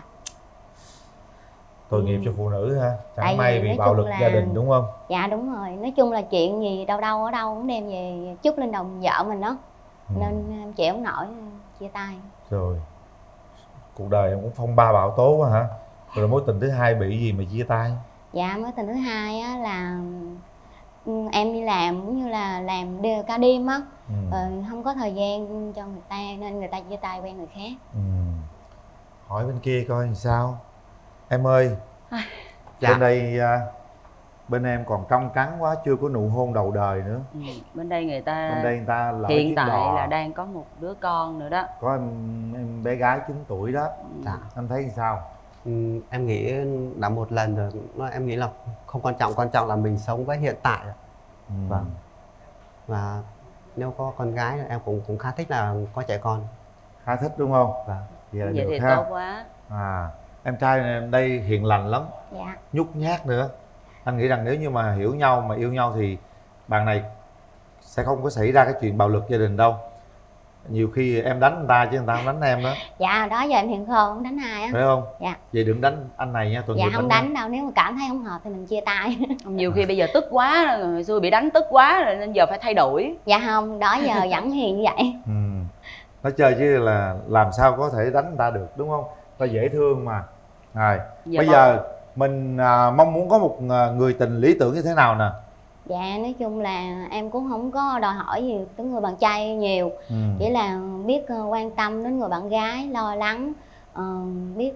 Tội nghiệp cho phụ nữ ha. Chẳng Tại may vì vì nói bạo chung lực là- gia đình đúng không? Dạ đúng rồi, nói chung là chuyện gì đâu đâu ở đâu cũng đem về chút lên đầu vợ mình đó. Ừ. Nên em chịu không nổi, chia tay. Rồi cuộc đời em cũng phong ba bão tố quá hả? Rồi mối tình thứ hai bị gì mà chia tay? Dạ mối tình thứ hai á là ừ, em đi làm cũng như là làm đê- ca đêm á. Ừ. Rồi không có thời gian cho người ta nên người ta chia tay quen người khác. Ừ. Hỏi bên kia coi làm sao. Em ơi, Dạ. bên đây à, bên em còn trong trắng quá, chưa có nụ hôn đầu đời nữa. Ừ, bên đây người ta Bên đây người ta lỡ hiện chiếc tại đò. là đang có một đứa con nữa đó. Có em, em bé gái chín tuổi đó. Dạ. Anh thấy sao? Ừ, em nghĩ đã một lần rồi, nó- em nghĩ là không quan trọng, quan trọng là mình sống với hiện tại. Ừ. Vâng. Và nếu có con gái em cũng cũng khá thích là có trẻ con. Khá thích đúng không? Vâng. Vậy là Vậy được thì ha. tốt quá. À, em trai này em đây hiền lành lắm, Dạ. nhút nhát nữa. Anh nghĩ rằng nếu như mà hiểu nhau mà yêu nhau thì bạn này sẽ không có xảy ra cái chuyện bạo lực gia đình đâu. Nhiều khi em đánh người ta chứ người ta không đánh em đó, Dạ đó giờ em hiền khô không đánh ai á. phải không? Dạ. Vậy đừng đánh anh này nha, tội Dạ nghiệp không anh đánh đâu, nếu mà cảm thấy không hợp thì mình chia tay. Nhiều khi bây giờ tức quá, hồi xưa bị đánh tức quá rồi nên giờ phải thay đổi. Dạ không, đó giờ vẫn hiền như vậy. nha. Ừ. Nó chơi chứ là làm sao có thể đánh người ta được đúng không? Ta dễ thương mà. Rồi, Dạ bây vâng. giờ mình à, mong muốn có một à, người tình lý tưởng như thế nào nè? Dạ nói chung là em cũng không có đòi hỏi gì tới người bạn trai nhiều. Ừ. Chỉ là biết ờ, quan tâm đến người bạn gái, lo lắng, ờ, biết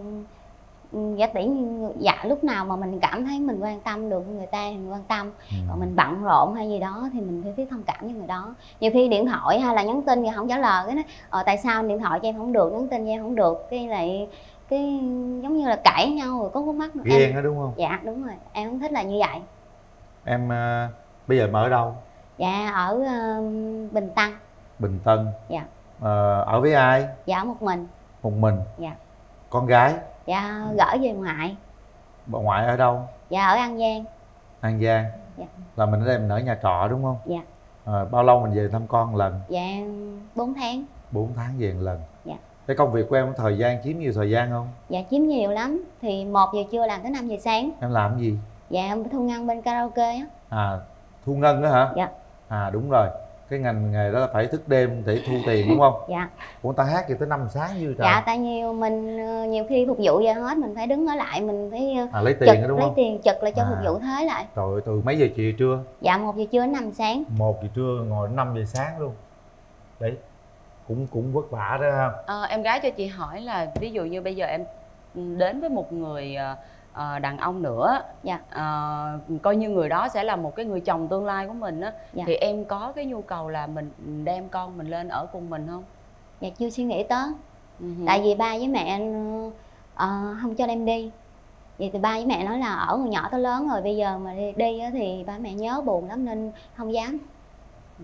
uh, giả tỷ dạ lúc nào mà mình cảm thấy mình quan tâm được người ta thì mình quan tâm. Ừ. Còn mình bận rộn hay gì đó thì mình phải biết thông cảm với người đó. Nhiều khi điện thoại hay là nhắn tin thì không trả lời, cái nói ờ, tại sao điện thoại cho em không được, nhắn tin cho em không được, cái lại cái giống như là cãi nhau rồi có khúc mắc. Ghen đó đúng không? Dạ đúng rồi, em không thích là như vậy. Em à, bây giờ em ở đâu? Dạ ở ờ, Bình Tân. Bình Tân. Dạ. Ờ, ở với ai? Dạ ở một mình. Một mình. Dạ. Con gái? Dạ gửi về ngoại. Bà ngoại ở đâu? Dạ ở An Giang. An Giang. Dạ. Là mình ở đây mình ở nhà trọ đúng không? Dạ. Ờ, bao lâu mình về thăm con một lần? Dạ bốn tháng. Bốn tháng về một lần. Dạ. Cái công việc của em có thời gian chiếm nhiều thời gian không? Dạ chiếm nhiều lắm. Thì một giờ trưa làm tới năm giờ sáng. Em làm cái gì? Dạ em thu ngân bên karaoke á. À, thu ngân đó hả? Dạ. À đúng rồi, cái ngành nghề đó là phải thức đêm để thu tiền đúng không? Dạ. Ủa ta hát gì tới năm sáng như trời? Dạ tại nhiều mình ờ, nhiều khi phục vụ giờ hết mình phải đứng ở lại, mình phải ờ, À, lấy trực, tiền đó đúng lấy không? tiền trực lại cho À. phục vụ thế lại. Trời ơi, từ mấy giờ chiều trưa? Dạ một giờ trưa đến năm sáng. Một giờ trưa ngồi đến năm giờ sáng luôn. Đấy, cũng cũng vất vả đó ha. Ờ, em gái cho chị hỏi là ví dụ như bây giờ em đến với một người ờ, đàn ông nữa, Dạ. ờ, coi như người đó sẽ là một cái người chồng tương lai của mình á, Dạ. thì em có cái nhu cầu là mình đem con mình lên ở cùng mình không? Dạ chưa suy nghĩ tới. Ừ. Tại vì ba với mẹ ờ, không cho đem đi. Vậy thì ba với mẹ nói là ở người nhỏ tới lớn rồi, bây giờ mà đi, đi á thì ba mẹ nhớ buồn lắm nên không dám. Ừ.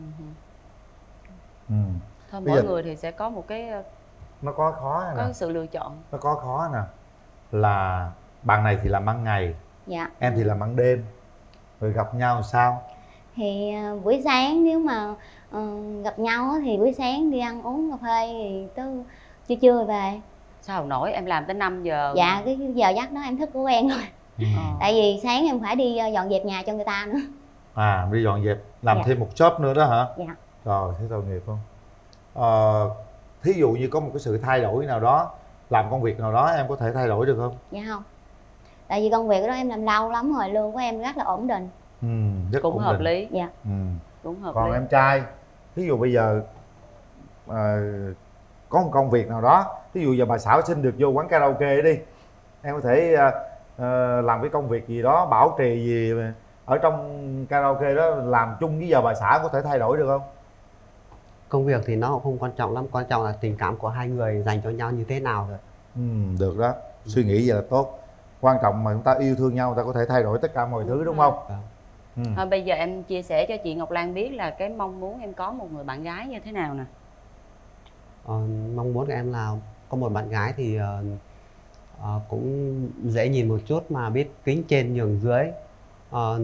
Ừ. Thôi Bây mỗi giờ- người thì sẽ có một cái Nó có khó nè. có sự lựa chọn. Nó có khó nè. Là bạn này thì làm ban ngày, Dạ. em thì làm ban đêm. Rồi gặp nhau sao? Thì ờ, buổi sáng nếu mà ờ, gặp nhau á thì buổi sáng đi ăn uống cà phê thì tới trưa trưa về. Sao nổi em làm tới năm giờ? Dạ cái giờ giấc đó em thức của quen rồi. Ừ. Tại vì sáng em phải đi ờ, dọn dẹp nhà cho người ta nữa. À, đi dọn dẹp, làm Dạ. thêm một job nữa đó hả? Dạ. Rồi, thế tội nghiệp không? Ờ, thí dụ như có một cái sự thay đổi nào đó, làm công việc nào đó em có thể thay đổi được không? Dạ không. Tại vì công việc đó em làm lâu lắm rồi, lương của em rất là ổn định. Ừ, rất Cũng ổn hợp định. lý. Dạ. Ừ. Cũng hợp Còn lý. em trai, thí dụ bây giờ ờ, có một công việc nào đó, thí dụ giờ bà xảo xin được vô quán karaoke đi, em có thể ờ, ờ, làm cái công việc gì đó bảo trì gì mà ở trong karaoke đó làm chung với giờ bà xã, có thể thay đổi được không? Công việc thì nó cũng không quan trọng lắm, quan trọng là tình cảm của hai người dành cho nhau như thế nào rồi. Ừ, được đó, suy nghĩ vậy là tốt. Quan trọng mà chúng ta yêu thương nhau, ta có thể thay đổi tất cả mọi thứ đúng không? Vâng. Ừ. Thôi bây giờ em chia sẻ cho chị Ngọc Lan biết là cái mong muốn em có một người bạn gái như thế nào nè. Ờ, mong muốn của em là có một bạn gái thì uh, uh, cũng dễ nhìn một chút mà biết kính trên nhường dưới. Uh,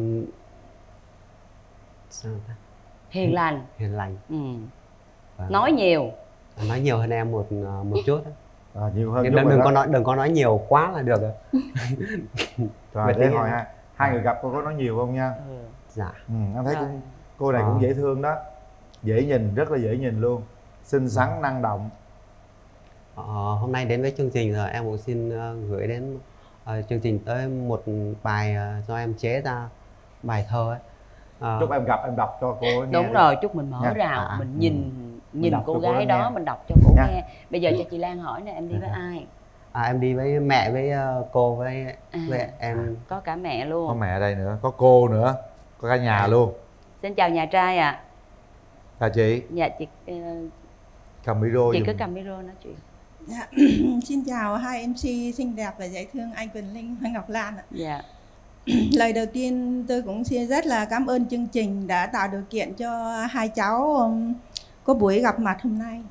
sao ta? Hiền lành. Hiền lành. Ừ. Và Nói nhiều. Nói nhiều hơn em một uh, một chút. À, nhiều hơn. Nhưng đừng, đừng có nói đừng có nói nhiều quá là được. Rồi để hỏi ha, hai người gặp cô có nói nhiều không nha? Ừ. Dạ. Ừ, em thấy Rồi. cũng, cô này À. cũng dễ thương đó, dễ nhìn, rất là dễ nhìn luôn, xinh xắn, năng động. Ờ, hôm nay đến với chương trình rồi em cũng xin uh, gửi đến uh, chương trình tới một bài uh, do em chế ra bài thơ ấy. Uh, Chúc em gặp em đọc cho cô nghe. Đúng đi. rồi, chúc mình mở Nha. rào, À, mình ừ. nhìn nhìn đọc cô cho cô gái đó đó, nghe. mình đọc cho cô Nha. nghe. Bây giờ cho chị Lan hỏi nè, em đi với ai? à, em đi với mẹ với uh, cô với À. với em. Có cả mẹ luôn. Có mẹ đây nữa, có cô nữa, có cả nhà luôn. Xin chào nhà trai ạ. À. Là chị Dạ chị uh, cầm micro chị giùm. cứ cầm micro nói chuyện. Dạ. Xin chào hai em xê xinh đẹp và dễ thương anh Quỳnh Linh và Ngọc Lan ạ. Dạ. Lời đầu tiên tôi cũng xin rất là cảm ơn chương trình đã tạo điều kiện cho hai cháu um, có buổi gặp mặt hôm nay.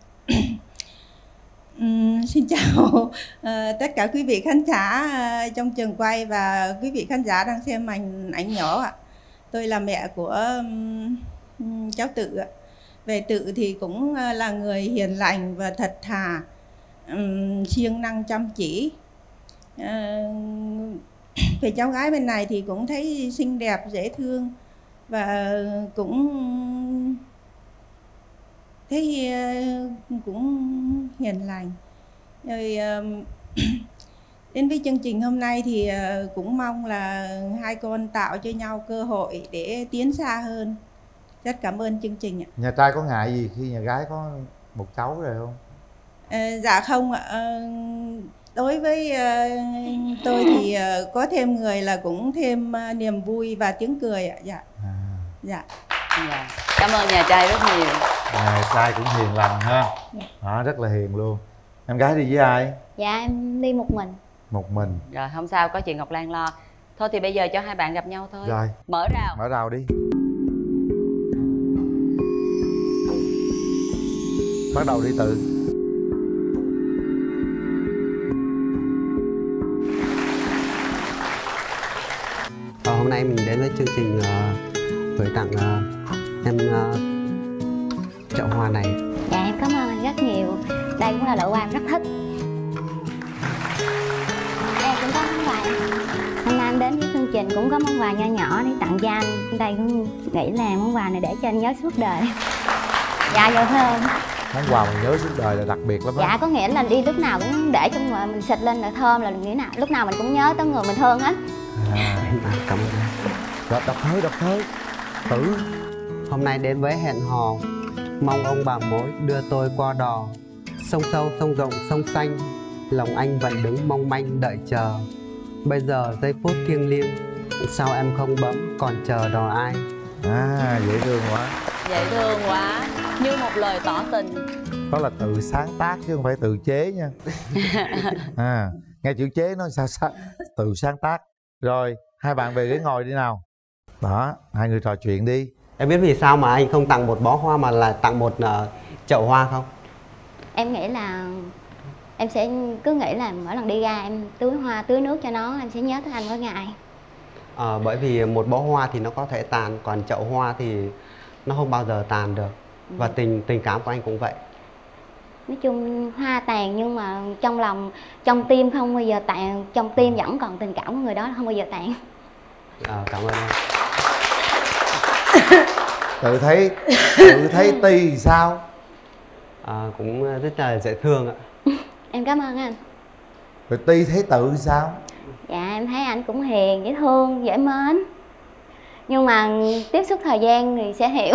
um, xin chào uh, tất cả quý vị khán giả uh, trong trường quay và quý vị khán giả đang xem ảnh ảnh nhỏ ạ. Tôi là mẹ của um, um, cháu Tự ạ. Về Tự thì cũng uh, là người hiền lành và thật thà, um, siêng năng chăm chỉ. Uh, về cháu gái bên này thì cũng thấy xinh đẹp, dễ thương và cũng thấy uh, cũng hiền lành. Rồi uh, đến với chương trình hôm nay thì uh, cũng mong là hai con tạo cho nhau cơ hội để tiến xa hơn. Rất cảm ơn chương trình ạ. Nhà trai có ngại gì khi nhà gái có một cháu rồi không? Uh, dạ không ạ. Uh, đối với uh, tôi thì uh, có thêm người là cũng thêm uh, niềm vui và tiếng cười ạ. Dạ. À. Dạ. Dạ. Cảm ơn nhà trai rất nhiều. Nhà trai cũng hiền lành ha. Đó, rất là hiền luôn. Em gái đi với ai? Dạ em đi một mình. Một mình. Rồi không sao, có chị Ngọc Lan lo. Thôi thì bây giờ cho hai bạn gặp nhau thôi. Rồi. Mở rào. Mở rào đi. Bắt đầu đi Tự. Ờ, hôm nay mình đến với chương trình uh, gửi tặng uh, em uh, chậu hoa này. Dạ em cảm ơn anh rất nhiều. Đây cũng là loại hoa em rất thích. Em cũng có món quà. Hôm nay em đến với chương trình cũng có món quà nho nhỏ để tặng cho anh. Đây cũng nghĩ là món quà này để cho anh nhớ suốt đời. Dạ dầu thơm. Món quà mình nhớ suốt đời là đặc biệt lắm á. Dạ có nghĩa là đi lúc nào cũng để trong người mình xịt lên là thơm, là nghĩa nào lúc nào mình cũng nhớ tới người mình thương hết. À, À, cảm ơn em. đọc, đọc thơ, đọc thơ. Tự. Hôm nay đến với hẹn hò, mong ông bà mối đưa tôi qua đò. Sông sâu, sông rộng, sông xanh, lòng anh vẫn đứng mong manh đợi chờ. Bây giờ giây phút thiêng liêng, sao em không bấm còn chờ đò ai? À, dễ thương quá. Dễ thương quá. Như một lời tỏ tình. Đó là Tự sáng tác chứ không phải Tự chế nha. À, nghe chữ chế nó sao sao Tự sáng tác. Rồi, hai bạn về ghế ngồi đi nào. Đó, hai người trò chuyện đi. Em biết vì sao mà anh không tặng một bó hoa mà là tặng một uh, chậu hoa không? Em nghĩ là em sẽ cứ nghĩ là mỗi lần đi ra em tưới hoa, tưới nước cho nó, em sẽ nhớ tới anh mỗi ngày. À, bởi vì một bó hoa thì nó có thể tàn, còn chậu hoa thì nó không bao giờ tàn được. Và tình tình cảm của anh cũng vậy. Nói chung hoa tàn nhưng mà trong lòng, trong tim không bao giờ tàn. Trong tim vẫn còn tình cảm của người đó, không bao giờ tàn. À, cảm ơn em. Tự thấy Tự thấy Ti thì sao? À, cũng rất là dễ thương ạ. Em cảm ơn anh. Rồi Ti thấy Tự thì sao? Dạ em thấy anh cũng hiền, dễ thương, dễ mến. Nhưng mà tiếp xúc thời gian thì sẽ hiểu.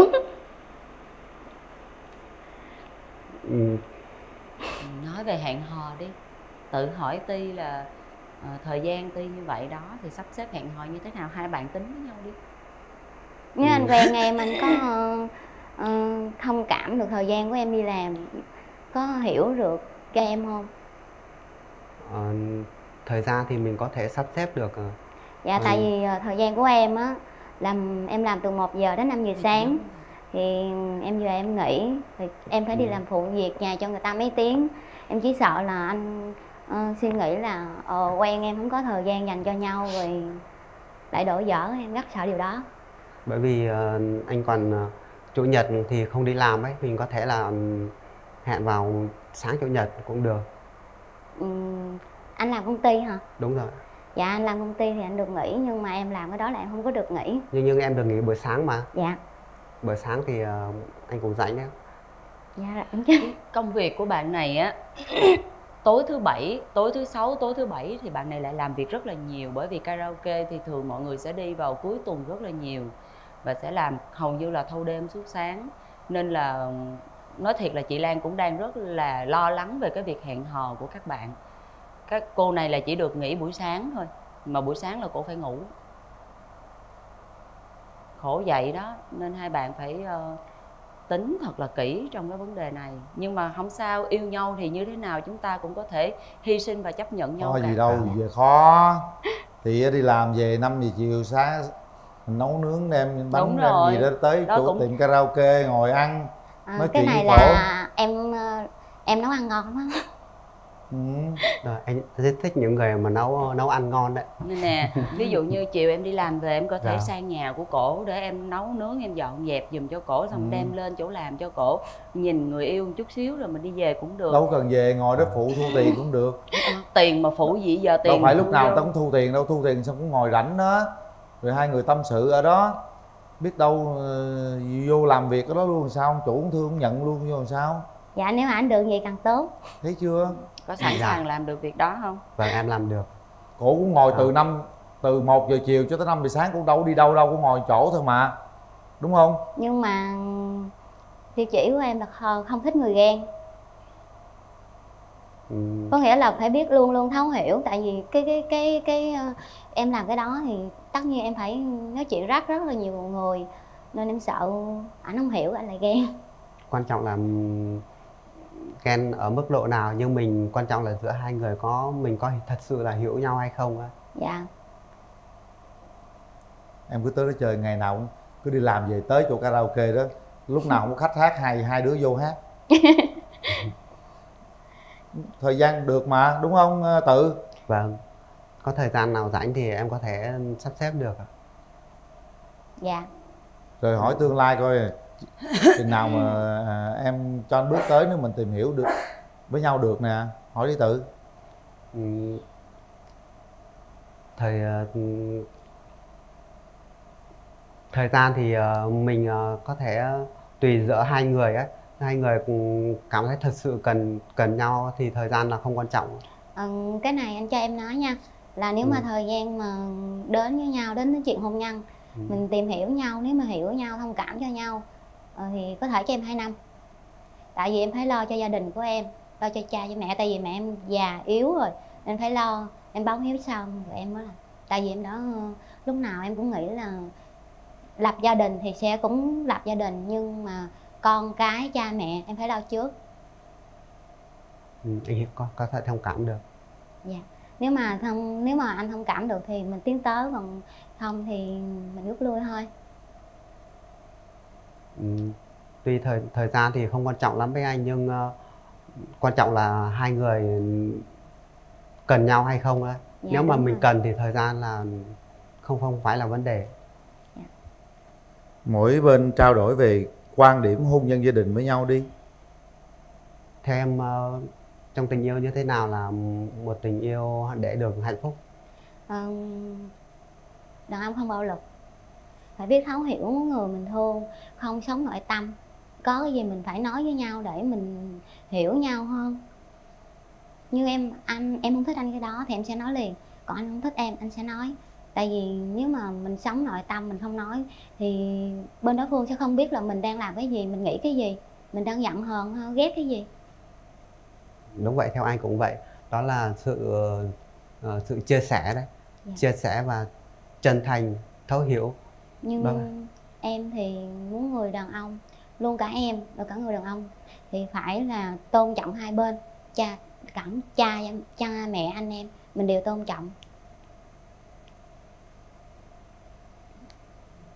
Ừ. Nói về hẹn hò đi. Tự hỏi Ti là uh, thời gian Ti như vậy đó thì sắp xếp hẹn hò như thế nào, hai bạn tính với nhau đi. Như anh quen em, anh có uh, uh, thông cảm được thời gian của em đi làm, có hiểu được cho em không? À, thời gian thì mình có thể sắp xếp được. Dạ ừ. tại vì uh, thời gian của em á làm em làm từ một giờ đến năm giờ sáng, thì em về em nghỉ, thì em phải đi làm phụ việc nhà cho người ta mấy tiếng. Em chỉ sợ là anh uh, suy nghĩ là ờ, quen em không có thời gian dành cho nhau rồi lại đổ vỡ, em rất sợ điều đó. Bởi vì uh, anh còn uh, chủ nhật thì không đi làm ấy, mình có thể là um, hẹn vào sáng chủ nhật cũng được. uhm, Anh làm công ty hả? Đúng rồi. Dạ anh làm công ty thì anh được nghỉ, nhưng mà em làm cái đó là em không có được nghỉ. Nhưng nhưng em được nghỉ buổi sáng mà. Dạ. Buổi sáng thì uh, anh cũng rảnh đấy. Dạ rảnh chứ. Công việc của bạn này á, tối thứ bảy, tối thứ sáu, tối thứ bảy thì bạn này lại làm việc rất là nhiều. Bởi vì karaoke thì thường mọi người sẽ đi vào cuối tuần rất là nhiều và sẽ làm hầu như là thâu đêm suốt sáng. Nên là nói thiệt là chị Lan cũng đang rất là lo lắng về cái việc hẹn hò của các bạn. Các cô này là chỉ được nghỉ buổi sáng thôi, mà buổi sáng là cô phải ngủ. Khổ vậy đó, nên hai bạn phải uh, tính thật là kỹ trong cái vấn đề này. Nhưng mà không sao, yêu nhau thì như thế nào chúng ta cũng có thể hy sinh và chấp nhận nhau. Có cả. gì đâu, về khó. Thì đi làm về năm giờ chiều sáng mình nấu nướng đem bánh đem gì đó tới đó chỗ cũng... tiệm karaoke ngồi ăn. À, nói cái chuyện này với là em em nấu ăn ngon lắm. Ừ. Rồi, anh rất thích những người mà nấu nấu ăn ngon đấy. Nên nè, ví dụ như chiều em đi làm về em có thể dạ. sang nhà của cổ để em nấu nướng, em dọn dẹp giùm cho cổ, xong ừ. đem lên chỗ làm cho cổ nhìn người yêu một chút xíu rồi mình đi về cũng được. Đâu cần về ngồi đó phụ thu tiền cũng được. Tiền mà phụ gì giờ tiền. Đâu phải lúc nào vô. người ta cũng thu tiền đâu, thu tiền xong cũng ngồi rảnh đó. Rồi hai người tâm sự ở đó. Biết đâu uh, vô làm việc ở đó luôn sao, chủ cũng thương cũng nhận luôn vô làm sao. Dạ nếu mà anh được vậy càng tốt. Thấy chưa? Có sẵn dạ. sàng làm được việc đó không? Vâng, em làm được. Cổ cũng ngồi à. từ năm từ một giờ chiều cho tới năm giờ sáng, cũng đâu đi đâu đâu, cũng ngồi chỗ thôi mà, đúng không? Nhưng mà tiêu chỉ của em là không thích người ghen. ừ. Có nghĩa là phải biết luôn luôn thấu hiểu. Tại vì cái cái cái cái uh, em làm cái đó thì tất nhiên em phải nói chuyện rất rất là nhiều người, nên em sợ ảnh không hiểu anh lại ghen. Quan trọng là ghen ở mức độ nào, nhưng mình quan trọng là giữa hai người có mình có thật sự là hiểu nhau hay không á. Dạ. Em cứ tới đó chơi ngày nào cũng cứ đi làm về tới chỗ karaoke đó, lúc nào cũng có khách hát, hai hai đứa vô hát. Thời gian được mà, đúng không Tự? Vâng, có thời gian nào rảnh thì em có thể sắp xếp được. Dạ. Rồi hỏi tương lai coi chừng nào mà à, em cho anh bước tới nếu mình tìm hiểu được với nhau được nè, hỏi đi Tự. ừ. Thời thời gian thì mình có thể tùy giữa hai người ấy, hai người cảm thấy thật sự cần cần nhau thì thời gian là không quan trọng. Ừ, cái này anh cho em nói nha, là nếu ừ. mà thời gian mà đến với nhau, đến cái chuyện hôn nhân, ừ. mình tìm hiểu nhau, nếu mà hiểu nhau, thông cảm cho nhau thì có thể cho em hai năm. Tại vì em phải lo cho gia đình của em, lo cho cha cho mẹ, tại vì mẹ em già yếu rồi nên phải lo, em báo hiếu xong rồi em mới làm. Tại vì em đó lúc nào em cũng nghĩ là lập gia đình thì sẽ cũng lập gia đình, nhưng mà con cái cha mẹ em phải lo trước. ừ, anh hiểu, có có thể thông cảm được. Dạ. Nếu mà thông nếu mà anh thông cảm được thì mình tiến tới, còn không thì mình rút lui thôi. ừ, Tuy thời thời gian thì không quan trọng lắm với anh, nhưng uh, quan trọng là hai người cần nhau hay không ấy. Dạ, nếu mà mình rồi. Cần thì thời gian là không không phải là vấn đề. Dạ. Mỗi bên trao đổi về quan điểm hôn nhân gia đình với nhau đi. Theo em, uh, trong tình yêu như thế nào là một tình yêu để được hạnh phúc? Um, đàn ông không bạo lực, phải biết thấu hiểu người mình thương, không sống nội tâm. Có cái gì mình phải nói với nhau để mình hiểu nhau hơn. Như em, anh em không thích anh cái đó thì em sẽ nói liền. Còn anh không thích em, anh sẽ nói. Tại vì nếu mà mình sống nội tâm, mình không nói thì bên đối phương sẽ không biết là mình đang làm cái gì, mình nghĩ cái gì, mình đang giận hờn, ghét cái gì. Đúng vậy, theo anh cũng vậy. Đó là sự uh, sự chia sẻ đấy. Yeah. Chia sẻ và chân thành, thấu hiểu. Nhưng đó. Em thì muốn người đàn ông, luôn cả em và cả người đàn ông thì phải là tôn trọng hai bên. Cha, cẳng cha, cha mẹ, anh em mình đều tôn trọng.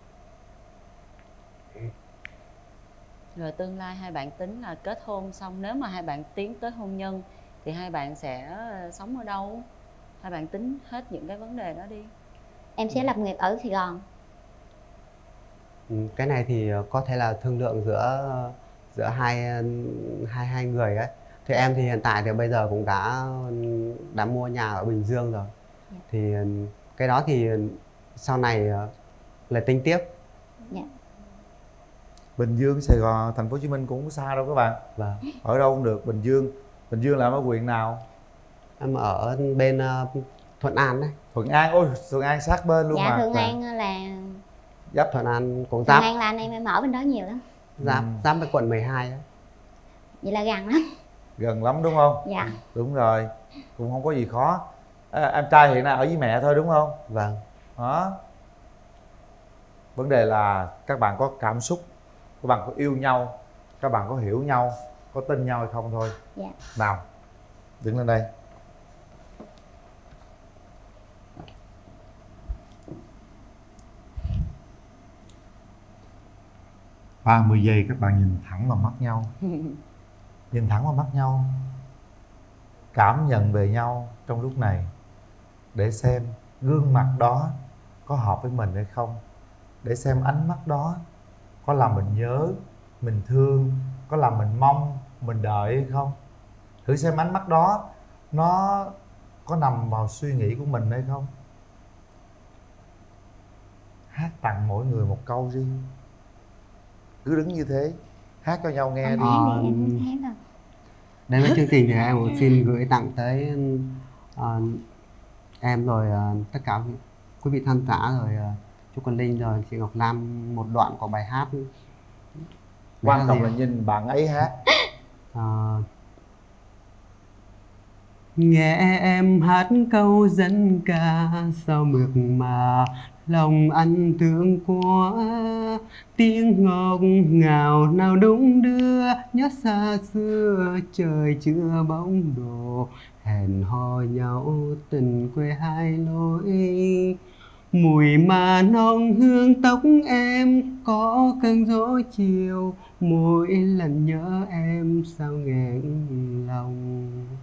Rồi tương lai hai bạn tính là kết hôn xong, nếu mà hai bạn tiến tới hôn nhân thì hai bạn sẽ sống ở đâu? Hai bạn tính hết những cái vấn đề đó đi. Em sẽ lập nghiệp ở Sài Gòn. Ừ, cái này thì có thể là thương lượng giữa giữa hai hai hai người ấy. Thì em thì hiện tại thì bây giờ cũng đã đã mua nhà ở Bình Dương rồi. Dạ. Thì cái đó thì sau này là tính tiếp. Dạ. Bình Dương, Sài Gòn, thành phố Hồ Chí Minh cũng không xa đâu các bạn. Vâng. Ở đâu cũng được. Bình Dương, Bình Dương là ở huyện nào? Em ở bên uh, Thuận An đấy. Thuận An, ôi Thuận An sát bên luôn dạ, mà. Dạ Thuận An là giáp Thuận An cũng Thuận giáp. An là anh em em ở bên đó nhiều lắm. Giáp, ừ. giáp với quận mười hai ấy. Vậy là gần lắm. Gần lắm đúng không? Dạ. Đúng rồi, cũng không có gì khó. À, em trai hiện nay ở với mẹ thôi đúng không? Vâng. Đó. Vấn đề là các bạn có cảm xúc, các bạn có yêu nhau, các bạn có hiểu nhau, có tin nhau hay không thôi. Dạ. Nào, đứng lên đây. ba mươi giây các bạn nhìn thẳng vào mắt nhau. Nhìn thẳng vào mắt nhau, cảm nhận về nhau trong lúc này, để xem gương mặt đó có hợp với mình hay không, để xem ánh mắt đó có làm mình nhớ, mình thương, có làm mình mong, mình đợi hay không. Thử xem ánh mắt đó nó có nằm vào suy nghĩ của mình hay không. Hát tặng mỗi người một câu đi. Cứ đứng như thế, hát cho nhau nghe đi. Ờ, đến với chương trình thì em cũng xin gửi tặng tới uh, em rồi uh, tất cả quý vị thân giả rồi uh, chú Quỳnh Linh rồi chị Ngọc Lam một đoạn của bài hát. Quan trọng là nhìn bạn ấy hát. Uh, nghe em hát câu dân ca sao mượt mà lòng anh thương quá, tiếng ngọt ngào nào đúng đưa nhớ xa xưa trời chưa bóng đồ, hẹn hò nhau tình quê hai lối. Mùi mà non hương tóc em có cơn gió chiều, mỗi lần nhớ em sao nghẹn lòng.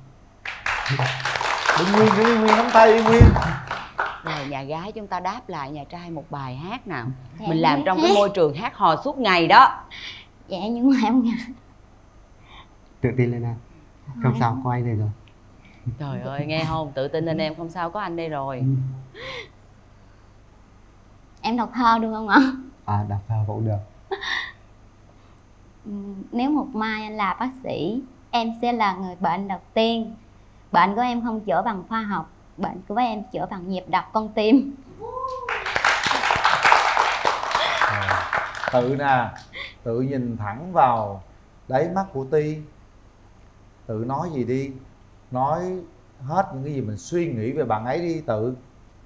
Đứng nguyên, đứng nguyên, nắm tay nguyên. Rồi nhà gái chúng ta đáp lại nhà trai một bài hát nào. Dạ, mình làm trong cái môi trường hát hò suốt ngày đó. Dạ nhưng mà em ngại. Tự tin lên em. Không sao, có anh đây rồi. Trời ơi, nghe không? Tự tin lên em, không sao, có anh đây rồi. Em đọc thơ được không ạ? À, đọc thơ cũng được. Nếu một mai anh là bác sĩ, em sẽ là người bệnh đầu tiên. Bệnh của em không chữa bằng khoa học, bệnh của em chữa bằng nhịp đập con tim. À, tự nè, tự nhìn thẳng vào đáy mắt của Ti. Tự nói gì đi, nói hết những cái gì mình suy nghĩ về bạn ấy đi tự.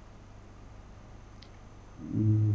Uhm.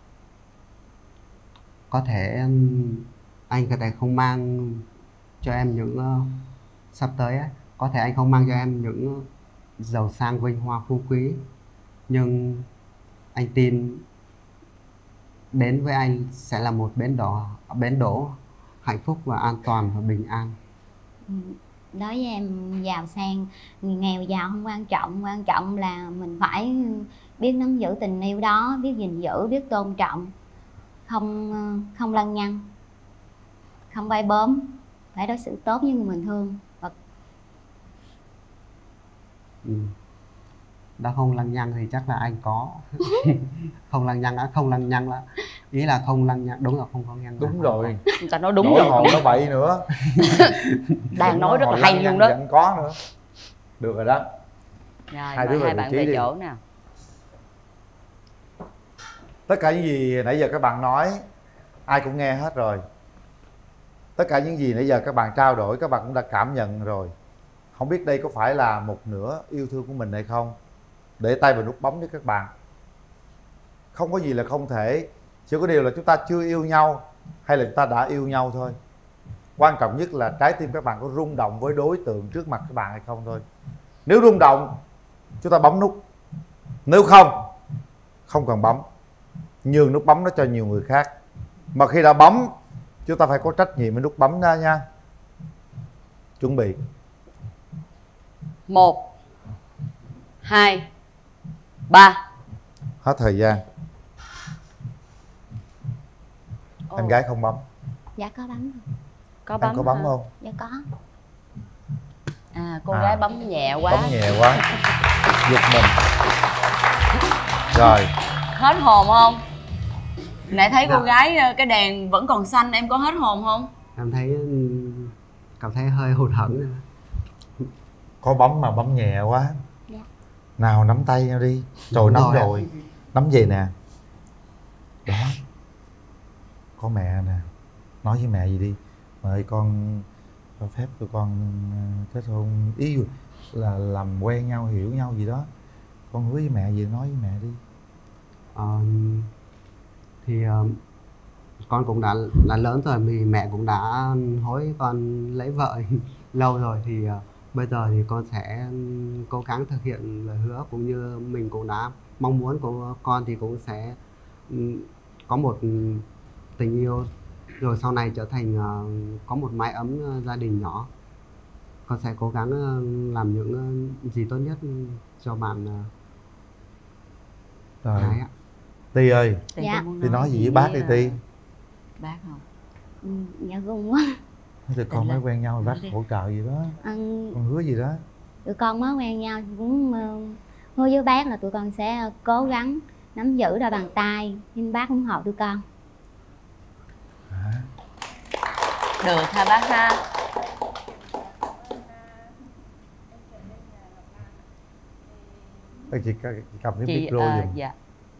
Có thể anh có thể không mang cho em những uh, sắp tới ấy, có thể anh không mang cho em những giàu sang vinh hoa phú quý, nhưng anh tin đến với anh sẽ là một bến đỗ bến đỗ hạnh phúc và an toàn và bình an. Đối với em, giàu sang nghèo giàu không quan trọng, quan trọng là mình phải biết nắm giữ tình yêu đó, biết gìn giữ, biết tôn trọng, không không lăng nhăng, không bay bướm, phải đối xử tốt với người mình thương. Và... Ừ. Đã không lăng nhăng thì chắc là anh có. Không lăng nhăng á, không lăng nhăng là ý là không lăng nhăng, đúng là không có nhăng. Đúng rồi. Người ta nói đúng Đổi rồi. hồn nó bậy nữa. Đang nói rất là hay luôn đó. Vẫn có nữa. Được rồi đó. Rồi, hai mời đứa hai bạn về đi. chỗ nào. Tất cả những gì nãy giờ các bạn nói ai cũng nghe hết rồi. Tất cả những gì nãy giờ các bạn trao đổi các bạn cũng đã cảm nhận rồi. Không biết đây có phải là một nửa yêu thương của mình hay không. Để tay vào nút bấm với các bạn. Không có gì là không thể. Chỉ có điều là chúng ta chưa yêu nhau hay là chúng ta đã yêu nhau thôi. Quan trọng nhất là trái tim các bạn có rung động với đối tượng trước mặt các bạn hay không thôi. Nếu rung động chúng ta bấm nút. Nếu không, không cần bấm. Nhường nút bấm đó cho nhiều người khác. Mà khi đã bấm Chúng ta phải có trách nhiệm với nút bấm ra nha. Chuẩn bị. Một, hai, ba. Hết thời gian. Ồ. Em gái không bấm. Dạ có bấm. Có bấm Em có bấm hả? không? Dạ có. À, cô À. gái bấm nhẹ quá. Bấm nhẹ quá. Giật mình. Rồi. Hết hồn không? Nãy thấy cô gái cái đèn vẫn còn xanh, em có hết hồn không? Em thấy cảm thấy hơi hụt hẫng nữa. Có bấm mà bấm nhẹ quá. Dạ. Nào nắm tay nhau đi. Trời Đúng nắm rồi. rồi. Nắm về nè. Đó. Có mẹ nè. Nói với mẹ gì đi. Mẹ ơi, con cho phép tụi con kết hôn, ý là làm quen nhau, hiểu nhau gì đó. Con hứa với mẹ gì, nói với mẹ đi. Ờ, thì uh, con cũng đã là lớn rồi, vì mẹ cũng đã hối con lấy vợ lâu rồi, thì uh, bây giờ thì con sẽ cố gắng thực hiện lời hứa, cũng như mình cũng đã mong muốn của con thì cũng sẽ um, có một tình yêu rồi sau này trở thành uh, có một mái ấm uh, gia đình nhỏ. Con sẽ cố gắng uh, làm những uh, gì tốt nhất cho bạn uh, Rồi. gái ạ. Ti ơi. Dạ. Ti nói gì với bác đi Ti. Bác không? Ừ, dạ run quá. Tụi con mới quen nhau, bác hỗ trợ gì đó. Ừ, Con hứa gì đó. tụi con mới quen nhau cũng uh, hứa với bác là tụi con sẽ cố gắng nắm giữ đôi bàn tay, nhưng bác ủng hộ tụi con. Được ha bác ha. Chị, chị cầm cái Chị, micro à, giùm. dạ.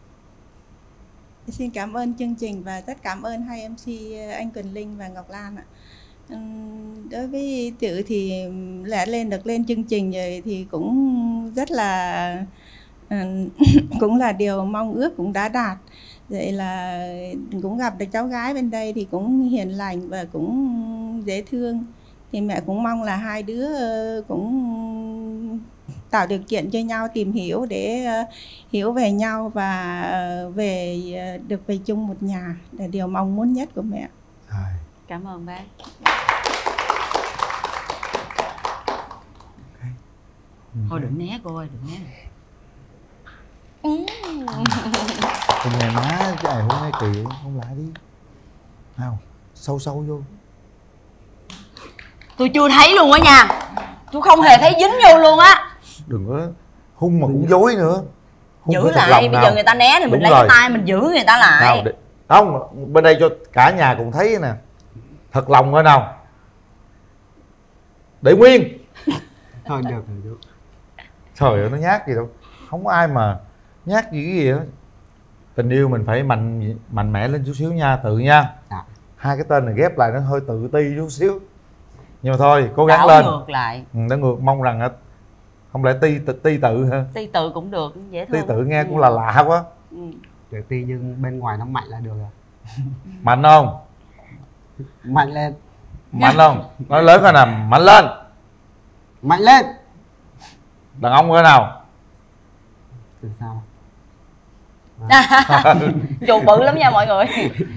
Xin cảm ơn chương trình và rất cảm ơn hai em xê anh Quỳnh Linh và Ngọc Lan ạ. Ừm, Đối với Tự thì đã lên được lên chương trình rồi thì cũng rất là ừm, cũng là điều mong ước cũng đã đạt. Vậy là cũng gặp được cháu gái bên đây thì cũng hiền lành và cũng dễ thương. Thì mẹ cũng mong là hai đứa ờ, cũng tạo điều kiện cho nhau tìm hiểu để uh, hiểu về nhau và uh, về uh, được về chung một nhà là điều mong muốn nhất của mẹ. Cảm ơn bác. Thôi đừng né cô ơi, đừng né. Không nghe má chứ ai không nghe kỳ, không lại đi. Nào, sâu sâu vô. Tôi chưa thấy luôn á nha. Tôi không hề thấy dính vô luôn á. Đừng có hung mà cũng dối nữa. Hung Giữ phải thật lại, lòng bây nào. giờ người ta né thì mình Đúng lấy rồi. cái tay mình giữ người ta lại. Nào, để... Không, bên đây cho cả nhà cùng thấy nè. Thật lòng thôi nào. Để nguyên. Thôi được rồi được. Trời ơi, nó nhát gì đâu. Không có ai mà nhát gì cái gì hết. Tình yêu mình phải mạnh mạnh mẽ lên chút xíu nha, Tự nha. Dạ. Hai cái tên này ghép lại nó hơi tự ti chút xíu. Nhưng mà thôi, cố gắng Đảo lên. ngược lại. Ừ, nó ngược, mong rằng là không lẽ ti tự ti tự ha. Ti tự cũng được, dễ thương. Ti tự nghe cũng là lạ quá. Ừ. Tự ti nhưng bên ngoài nó mạnh là được rồi. Mạnh không? Mạnh lên. Mạnh không? Nói lớn coi nào, mạnh lên. Mạnh lên. Đàn ông coi nào. Từ sao? Chuột bự lắm nha mọi người.